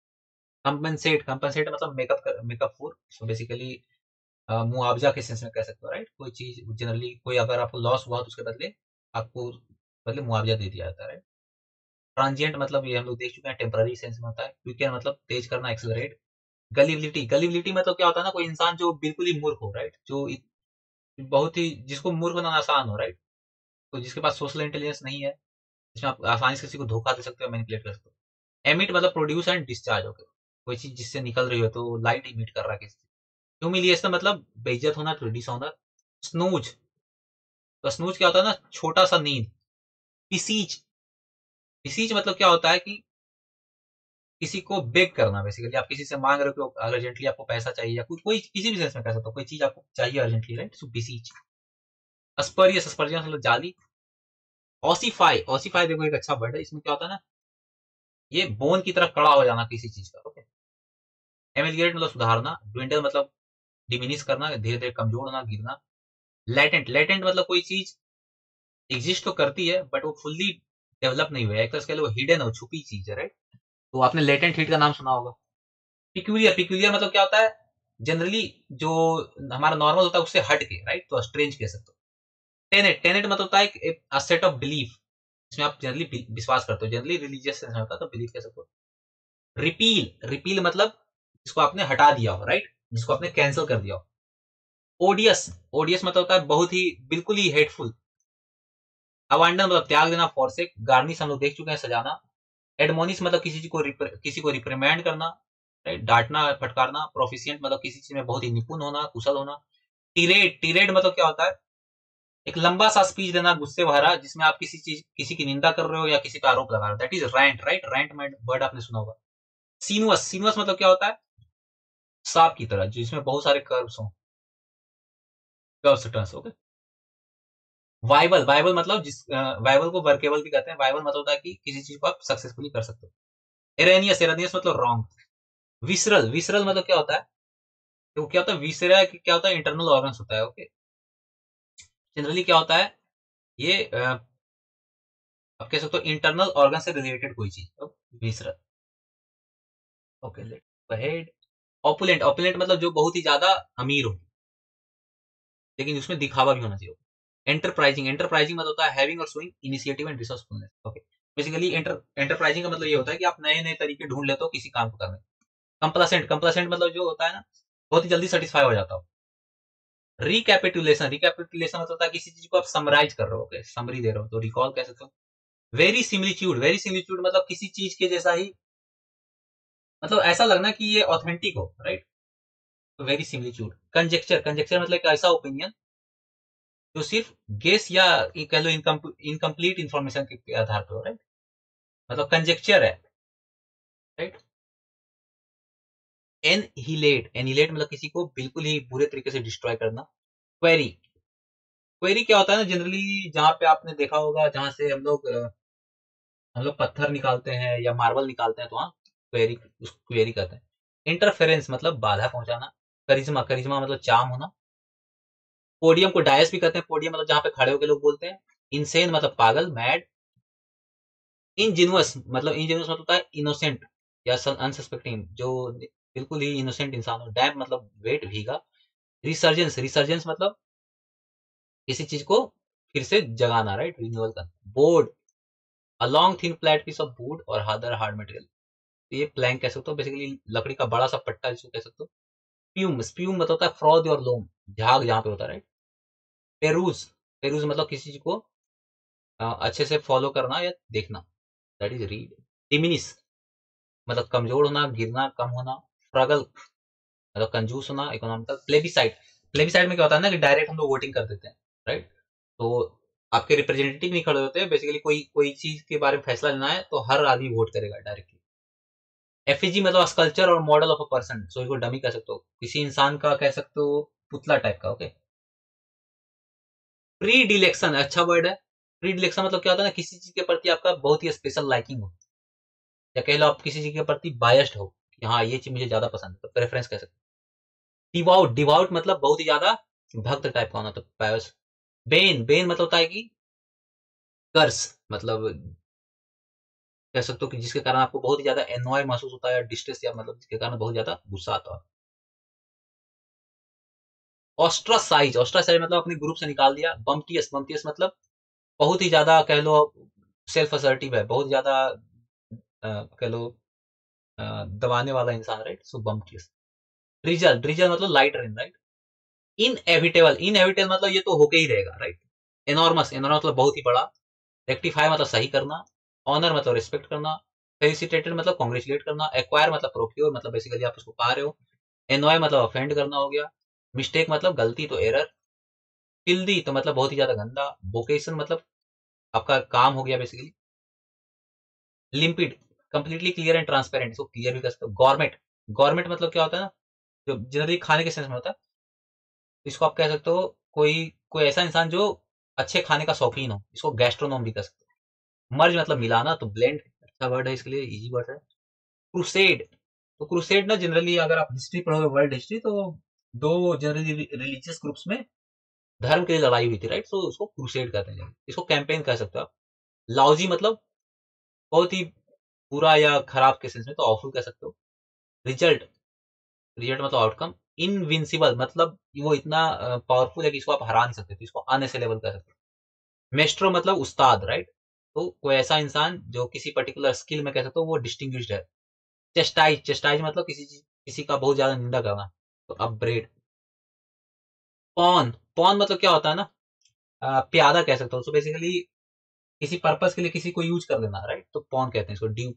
Compensate, compensate मतलब make up, make up for, so basically मुआवजा के सेंस में कह सकते हो, राइट। कोई चीज जनरली, कोई अगर आपको लॉस हुआ तो उसके बदले आपको बदले मुआवजा दे दिया जाता है, राइट। ट्रांजिएंट मतलब ये हम लोग देख चुके हैं, टेम्पररी सेंस में होता है। क्विकर मतलब तेज करना, एक्सेलरेट। गलिबिलिटी, गलिबिलिटी मतलब क्या होता है ना, कोई इंसान जो बिल्कुल ही मूर्ख हो, राइट, जो बहुत ही, जिसको मूर्ख बनाना आसान हो, राइट, तो जिसके पास सोशल इंटेलिजेंस नहीं है, जिसमें आप आसानी से किसी को धोखा दे सकते हो, मैनिपुलेट कर सकते हो। एमिट मतलब प्रोड्यूस एंड डिस्चार्ज, ओके, कोई चीज जिससे निकल रही हो तो लाइट इमिट कर रहा है किसी। ह्यूमिलिएशन मतलब बेइज्जत होना, डिसऑनर। स्नूज, तो स्नूज क्या होता है ना, छोटा सा नींद। पिसीज, पिसीज मतलब क्या होता है कि किसी को बेग करना, बेसिकली आप किसी से मांग रहे हो, अर्जेंटली आपको पैसा चाहिए, या कोई किसी भी सेंस में कह सकते हो, कोई चीज आपको चाहिए urgently, right, so pieces. Spurious, spurious मतलब जाली। ऑसिफाई, ऑसिफाई देखो एक अच्छा वर्ड है, इसमें क्या होता है ना, ये बोन की तरह कड़ा हो जाना किसी चीज का, ओके। एमेलिएट मतलब सुधारना। ड्विंडल मतलब डिमिनिश करना, धीरे धीरे कमजोर होना, गिरना। लेटेंट, लेटेंट मतलब कोई चीज एग्जिस्ट तो करती है बट वो फुल्ली डेवलप नहीं हुआ है, एक तरह से कह लो हिडन हो, छुपी चीज है, राइट। तो आपने लेटेंट हीट का नाम सुना होगा। पिक्यूलियर, पिक्यूलियर मतलब क्या होता है, जनरली जो हमारा नॉर्मल होता है उससे हट के, राइट, तो स्ट्रेंज कह सकते हो। टेनेट, टेनेट मतलब होता है एक सेट ऑफ बिलीफ, जिसमें आप जनरली विश्वास करते हो, जनरली रिलीजियस सेंस में होता है तो बिलीफ कह सकते हो। रिपील, रिपील मतलब जिसको आपने हटा दिया हो, राइट, जिसको आपने कैंसिल कर दिया हो। ओडियस, ओडियस मतलब होता है बहुत ही, बिल्कुल ही हेटफुल। अवांडन मतलब त्याग देना, फॉरसेक। गार्निश हम लोग देख चुके हैं, सजाना। एडमोनिस मतलब किसी को रिप्रिमेंड करना, राइट, डांटना, फटकारना। प्रोफिशिएंट मतलब किसी चीज में बहुत ही निपुण होना, कुशल होना। टिरेड, टिरेड मतलब क्या होता है, एक लंबा सा स्पीच देना गुस्से भरा, जिसमें आप किसी की निंदा कर रहे हो या किसी का आरोप लगा रहे हो, that is rant, right, rant word आपने सुना होगा। सीनुअस, सीनुअस मतलब क्या होता है, सांप की तरह जिसमें बहुत सारे कर्व्स हो, curves turns, okay. Viable, viable मतलब वाइबल को वर्केबल भी कहते हैं। वाइबल मतलब होता है कि किसी चीज को आप सक्सेसफुली कर सकते हो। एरेनियस, एरेनियस मतलब रॉन्ग। विसरल, विसरल मतलब क्या होता है, तो क्या होता है विसरा, क्या होता है, इंटरनल ऑर्गन्स होता है, ओके। जनरली क्या होता है, ये आप कह सकते हो इंटरनल ऑर्गन से रिलेटेड कोई चीज, तो visceral, okay. Let opulent, opulent मतलब जो बहुत ही ज्यादा अमीर हो, लेकिन उसमें दिखावा भी होना चाहिए। एंटरप्राइजिंग, एंटरप्राइजिंग मतलब होता है हैविंग और showing initiative and resourcefulness, okay. Basically enterprising का मतलब ये होता है कि आप नए नए तरीके ढूंढ लेते हो किसी काम को करने। कंप्लासेंट, कंप्लासेंट मतलब जो होता है ना, बहुत ही जल्दी सेटिस्फाई हो जाता हो। रिकैपिटुलेशन, रिकैपिटुलेशन मतलब होता है किसी चीज को आप समराइज कर रहे हो, ओके, समरी दे रहे हो, तो रिकॉल कह सकते हो। वेरी सिमिलिट्यूड, वेरी सिमिलिट्यूड मतलब किसी चीज के जैसा ही, मतलब ऐसा लगना कि ये ऑथेंटिक हो, राइट, तो वेरी सिमिलिट्यूड। कंजेक्चर, कंजेक्चर मतलब एक ऐसा ओपिनियन जो सिर्फ गेस या कह लो इनकम्प्लीट इंफॉर्मेशन के आधार पर हो, राइट, मतलब कंजेक्चर है, राइट। एनहिलेट, एनहिलेट मतलब किसी को बिल्कुल ही बुरे तरीके से डिस्ट्रॉय करना। क्वेरी, क्वेरी क्या होता है ना, जनरली जहां पे आपने देखा होगा जहां से हम लोग पत्थर निकालते हैं या मार्बल निकालते हैं, तो हाँ, क्वेरी, उसको क्वेरी कहते हैं। इंटरफेरेंस मतलब बाधा पहुंचाना। करिश्मा, करिश्मा मतलब चाम होना। पोडियम को डायस भी कहते हैं, पोडियम मतलब जहां पे खड़े होकर लोग बोलते हैं। इनसेन मतलब पागल, मैड। इनजिनुअस मतलब, इनजिनुअस मतलब होता है इनोसेंट या अनसस्पेक्टिंग, जो बिल्कुल ही इनोसेंट इंसान हो। डैम्प मतलब वेट, भीगा। रिसर्जेंस, रिसर्जेंस मतलब किसी चीज को फिर से जगाना, राइट, रिन्यूअल करना। Board, a long thin flat piece of wood और हार्डर हार्ड मटेरियल, तो ये प्लैंक कह सकते हो, बेसिकली लकड़ी का बड़ा सा पट्टा जिसको कह सकते हो। स्प्यूम, स्प्यूम मतलब होता है फ्रॉद और लोम, झाग जहां पे होता है, राइट। पेरूज, पेरूज मतलब किसी चीज को अच्छे से फॉलो करना या देखना, दैट इज रीड। डिमिनिश मतलब कमजोर होना, गिरना, कम होना। फ्रगल मतलब कंजूस होना, इकोनॉमिकल। प्लेबिसाइड, प्लेबिसाइड में क्या होता है ना कि डायरेक्ट हम लोग वोटिंग कर देते हैं, राइट, तो आपके रिप्रेजेंटेटिव नहीं खड़े होते, बेसिकली कोई कोई चीज के बारे में फैसला लेना है तो हर आदमी वोट करेगा डायरेक्टली। एफईजी मतलब स्कल्पचर और model of a person, so इसको डमी कह सकते हो, किसी इंसान का कह सकते हो, पुतला टाइप का। ओके। प्री डिलेक्शन अच्छा वर्ड है। प्री डिलेक्शन मतलब क्या होता है ना, किसी चीज के प्रति आपका बहुत ही स्पेशल लाइकिंग हो, या कह लो आप किसी चीज के प्रति बायस्ड हो कि हाँ ये चीज मुझे ज्यादा पसंद है, तो प्रेफरेंस कह सकते हो। डिवाउट, डिवाउट मतलब बहुत ही ज्यादा भक्त टाइप का होना, तो पायस। बेन, बेन मतलब होता है कि कर्स, मतलब कह सकते हो कि जिसके कारण आपको बहुत ही ज्यादा एनॉय महसूस होता है, डिस्ट्रेस, या मतलब जिसके कारण बहुत ज्यादा गुस्सा आता है। ऑस्ट्रासाइज, ऑस्ट्रासाइज मतलब अपने ग्रुप से निकाल दिया। बम्टियस, बम्टियस मतलब बहुत ही ज्यादा कह लो सेल्फ असर्टिव है, बहुत ज्यादा कह लो दबाने वाला इंसान, right, so bumptious. Drizzle, drizzle मतलब light rain, right. Inevitable, inevitable मतलब ये तो होके ही रहेगा, राइट। एनॉर्मस, एनॉर्मस मतलब बहुत ही बड़ा। रेक्टिफाई मतलब सही करना। ऑनर मतलब रिस्पेक्ट करना। फेलिसिटेटेड मतलब कॉन्ग्रेचुलेट करना। एक्वायर मतलब प्रोक्योर, मतलब बेसिकली आप उसको पा रहे हो। एनॉय मतलब ऑफेंड करना हो गया। मिस्टेक मतलब गलती, तो एरर। फिल्दी तो मतलब बहुत ही ज्यादा गंदा। वोकेशन मतलब आपका काम हो गया basically. Limpid, completely clear and transparent, इसको क्लियर भी कर सकते हो। गवर्नमेंट, गवर्नमेंट मतलब क्या होता है ना, जो जनरली खाने के सेंस में होता है, इसको आप कह सकते हो कोई कोई ऐसा इंसान जो अच्छे खाने का शौकीन हो, इसको गैस्ट्रोनोम भी कह सकते हो। मर्ज मतलब मिलाना, तो ब्लेंड अच्छा वर्ड है इसके लिए, इजी वर्ड है। क्रूसेड, तो क्रूसेड ना जनरली अगर आप हिस्ट्री पढ़ोगे, वर्ल्ड हिस्ट्री, तो दो जनरली रिलीजियस ग्रुप्स में धर्म के लिए लड़ाई हुई थी, राइट, सो उसको क्रूसेड कहते हैं। इसको कैंपेन कह सकते हो आप। लाउजी मतलब बहुत ही बुरा या खराब के सेंस में, तो ऑफुल कह सकते हो। रिजल्ट, रिजल्ट मतलब आउटकम। इनविंसिबल मतलब वो इतना पावरफुल है कि इसको आप हरा नहीं सकते, तो इसको अनअसेलेबल कह सकते हो। मेस्ट्रो मतलब उस्ताद, राइट, तो कोई ऐसा इंसान जो किसी पर्टिकुलर स्किल में कह सकते हो वो डिस्टिंग्विश्ड है। चेस्टाइज, चेस्टाइज मतलब किसी का बहुत ज्यादा निंदा करना, तो अपब्रेड। पॉन, पॉन मतलब क्या होता है ना, प्यादा कह सकते हो, सो बेसिकली किसी पर्पस के लिए किसी को यूज कर लेना, राइट, तो पॉन कहते हैं इसको। ड्यूप,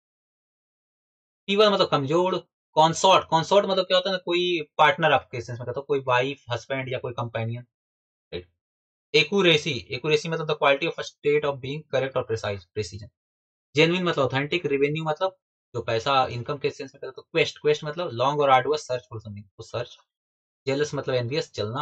फीवर मतलब कमजोर। कॉन्सॉर्ट, कॉन्सॉर्ट मतलब क्या होता है ना, कोई पार्टनर आपके सेंस में कहता हो, कोई वाइफ, हस्बैंड या कोई कंपेनियन, राइट। एक्यूरेसी, एक्यूरेसी मतलब the quality of a state of being correct और प्रिसाइज, प्रिसीजन। जेन्युइन मतलब ऑथेंटिक। रेवेन्यू मतलब जो पैसा, इनकम के सेंस में कहते हो। क्वेस्ट, क्वेस्ट मतलब लॉन्ग और आर्डुअस सर्च फॉर समथिंग, तो सर्च। जेलस मतलब एनवियस, चलना।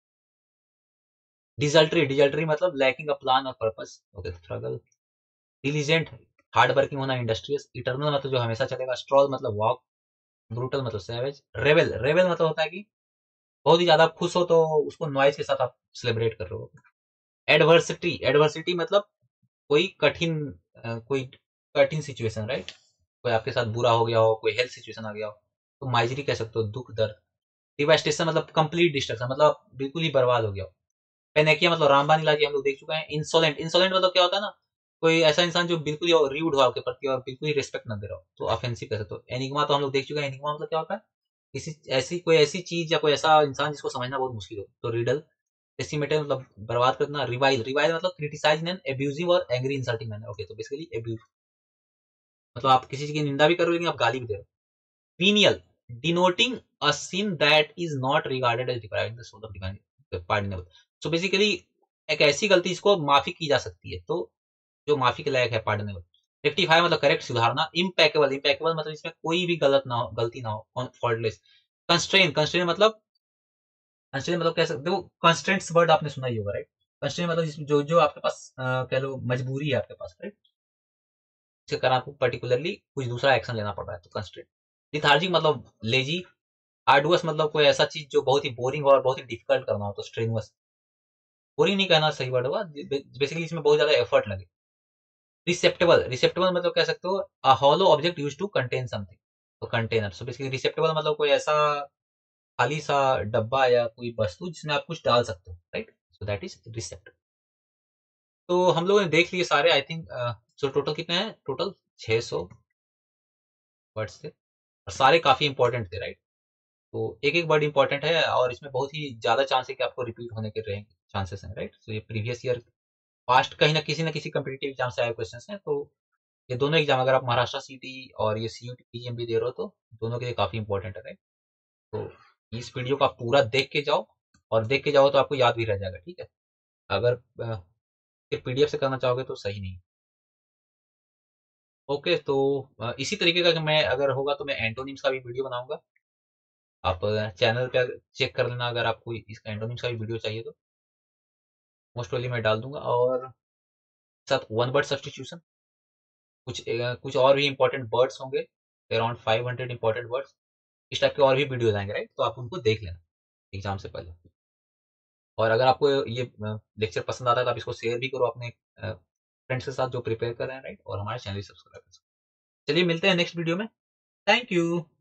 डिजल्ट्री, डिजल्ट्री मतलब लैकिंग अ प्लान और purpose, okay, struggle. Diligent, hard working होना, इंडस्ट्रियस। इटर्नल मतलब जो हमेशा चलेगा। स्ट्रॉल मतलब वॉक। ब्रूटल मतलब सैवेज। रेबेल, रेबेल मतलब होता है कि बहुत ही ज्यादा खुश हो तो उसको नॉइज के साथ आप सेलिब्रेट कर रहे हो। एडवर्सिटी, एडवर्सिटी मतलब कोई कठिन कोई कठिन सिचुएशन, राइट, कोई आपके साथ बुरा हो गया हो, कोई हेल्थ सिचुएशन आ गया हो, तो माइजरी कह सकते हो, दुख दर्द। डिवास्टेशन मतलब कंप्लीट डिस्ट्रक्शन, मतलब आप बिल्कुल ही बर्बाद हो गया हो। पेनेकिया मतलब रामबान इलाजी, हम लोग देख चुके हैं। इंसोलेंट, इंसोलेंट मतलब क्या होता है ना, कोई ऐसा इंसान जो बिल्कुल ही रूड हो आपके प्रति और बिल्कुल ही रिस्पेक्ट ना दे रहा हो, तो ऑफेंसिव कह सकते हो। एनिग्मा तो हम लोग देख चुके हैं, एनिग्मा मतलब क्या होता है, किसी ऐसी कोई ऐसी चीज या कोई ऐसा इंसान जिसको समझना बहुत मुश्किल हो, तो रिडल। एस्टिमेटेड मतलब बर्बाद करना। रिवाइल, रिवाइल मतलब क्रिटिसाइज एन एब्यूजिव और एंग्री इंसल्टिंग मैनर, ओके, तो बेसिकली एब्यूज मतलब आप किसी चीज की निंदा भी कर रहे हो लेकिन आप गाली भी दे रहे हो। Venial, denoting a sin that is not regarded as depriving the soul of divine pardonable, so basically एक ऐसी गलती जिसको माफी की जा सकती है, तो जो माफी के लायक है, पार्डनेबल। रेक्टिफाई मतलब करेक्ट, सुधारना। इम्पेकेबल, इम्पेकेबल मतलब इसमें कोई भी गलत ना हो, गलती ना हो, फॉल्टलेस। कंस्ट्रेन, कंस्ट्रेन मतलब, कंस्ट्रेन मतलब कह सकते हो, कंस्ट्रेंट्स वर्ड आपने सुना ही होगा, राइट। कंस्ट्रेन मतलब जिसमें जो जो आपके पास कह लो मजबूरी है आपके पास, राइट, जिसके कारण आपको पर्टिकुलरली कुछ दूसरा एक्शन लेना पड़ रहा है, तो कंस्ट्रेंट। लिथार्जिक मतलब लेजी। आर्डुअस मतलब कोई ऐसा चीज जो बहुत ही बोरिंग और बहुत ही डिफिकल्ट करना हो, तो स्ट्रेनुअस। बोरिंग नहीं कहना सही वर्ड होगा, बेसिकली इसमें बहुत ज्यादा एफर्ट लगे। रिसेप्टेबल, रिसेप्टेबल मतलब कह सकते हो a hollow object use to contain something, तो कंटेनर, सो बेसिकली रिसेप्टेबल मतलब कोई ऐसा खाली सा डब्बा या कोई वस्तु जिसमें आप कुछ डाल सकते हो, right, so that is receptacle. तो हम लोगों ने देख लिए सारे, आई थिंक, सो टोटल कितने हैं, टोटल 600 वर्ड्स थे, और सारे काफी इंपॉर्टेंट थे, राइट। तो एक एक वर्ड इंपॉर्टेंट है और इसमें बहुत ही ज्यादा चांस है कि आपको रिपीट होने के रहेंगे, चांसेस हैं, राइट, तो ये प्रीवियस ईयर पास्ट कहीं ना किसी कंपटीटिव एग्जाम से आए क्वेश्चन हैं, तो ये दोनों एग्जाम अगर आप महाराष्ट्र सीटी और ये सीयूटी पीजीएमबी दे रहे हो तो दोनों के लिए काफी इंपॉर्टेंट है, राइट। तो इस वीडियो को आप पूरा देख के जाओ, और देख के जाओ तो आपको याद भी रह जाएगा, ठीक है। अगर सिर्फ पीडीएफ से करना चाहोगे तो सही नहीं। ओके, तो इसी तरीके का मैं अगर होगा तो मैं एंटोनिम्स का भी वीडियो बनाऊंगा। आप चैनल पे चेक कर लेना, अगर आपको इसका एंटोनिम्स का भी वीडियो चाहिए तो मोस्ट प्रोबेबली मैं डाल दूंगा। और साथ वन वर्ड सब्स्टिट्यूशन, कुछ और भी इंपॉर्टेंट वर्ड्स होंगे, अराउंड 500 इंपॉर्टेंट वर्ड्स, इस टाइप के और भी वीडियोज आएंगे, राइट? तो आप उनको देख लेना एग्जाम से पहले। और अगर आपको ये लेक्चर पसंद आता है तो आप इसको शेयर भी करो अपने फ्रेंड्स के साथ जो प्रिपेयर कर रहे हैं, राइट? और हमारे चैनल सब्सक्राइब करो। चलिए मिलते हैं नेक्स्ट वीडियो में। Thank you.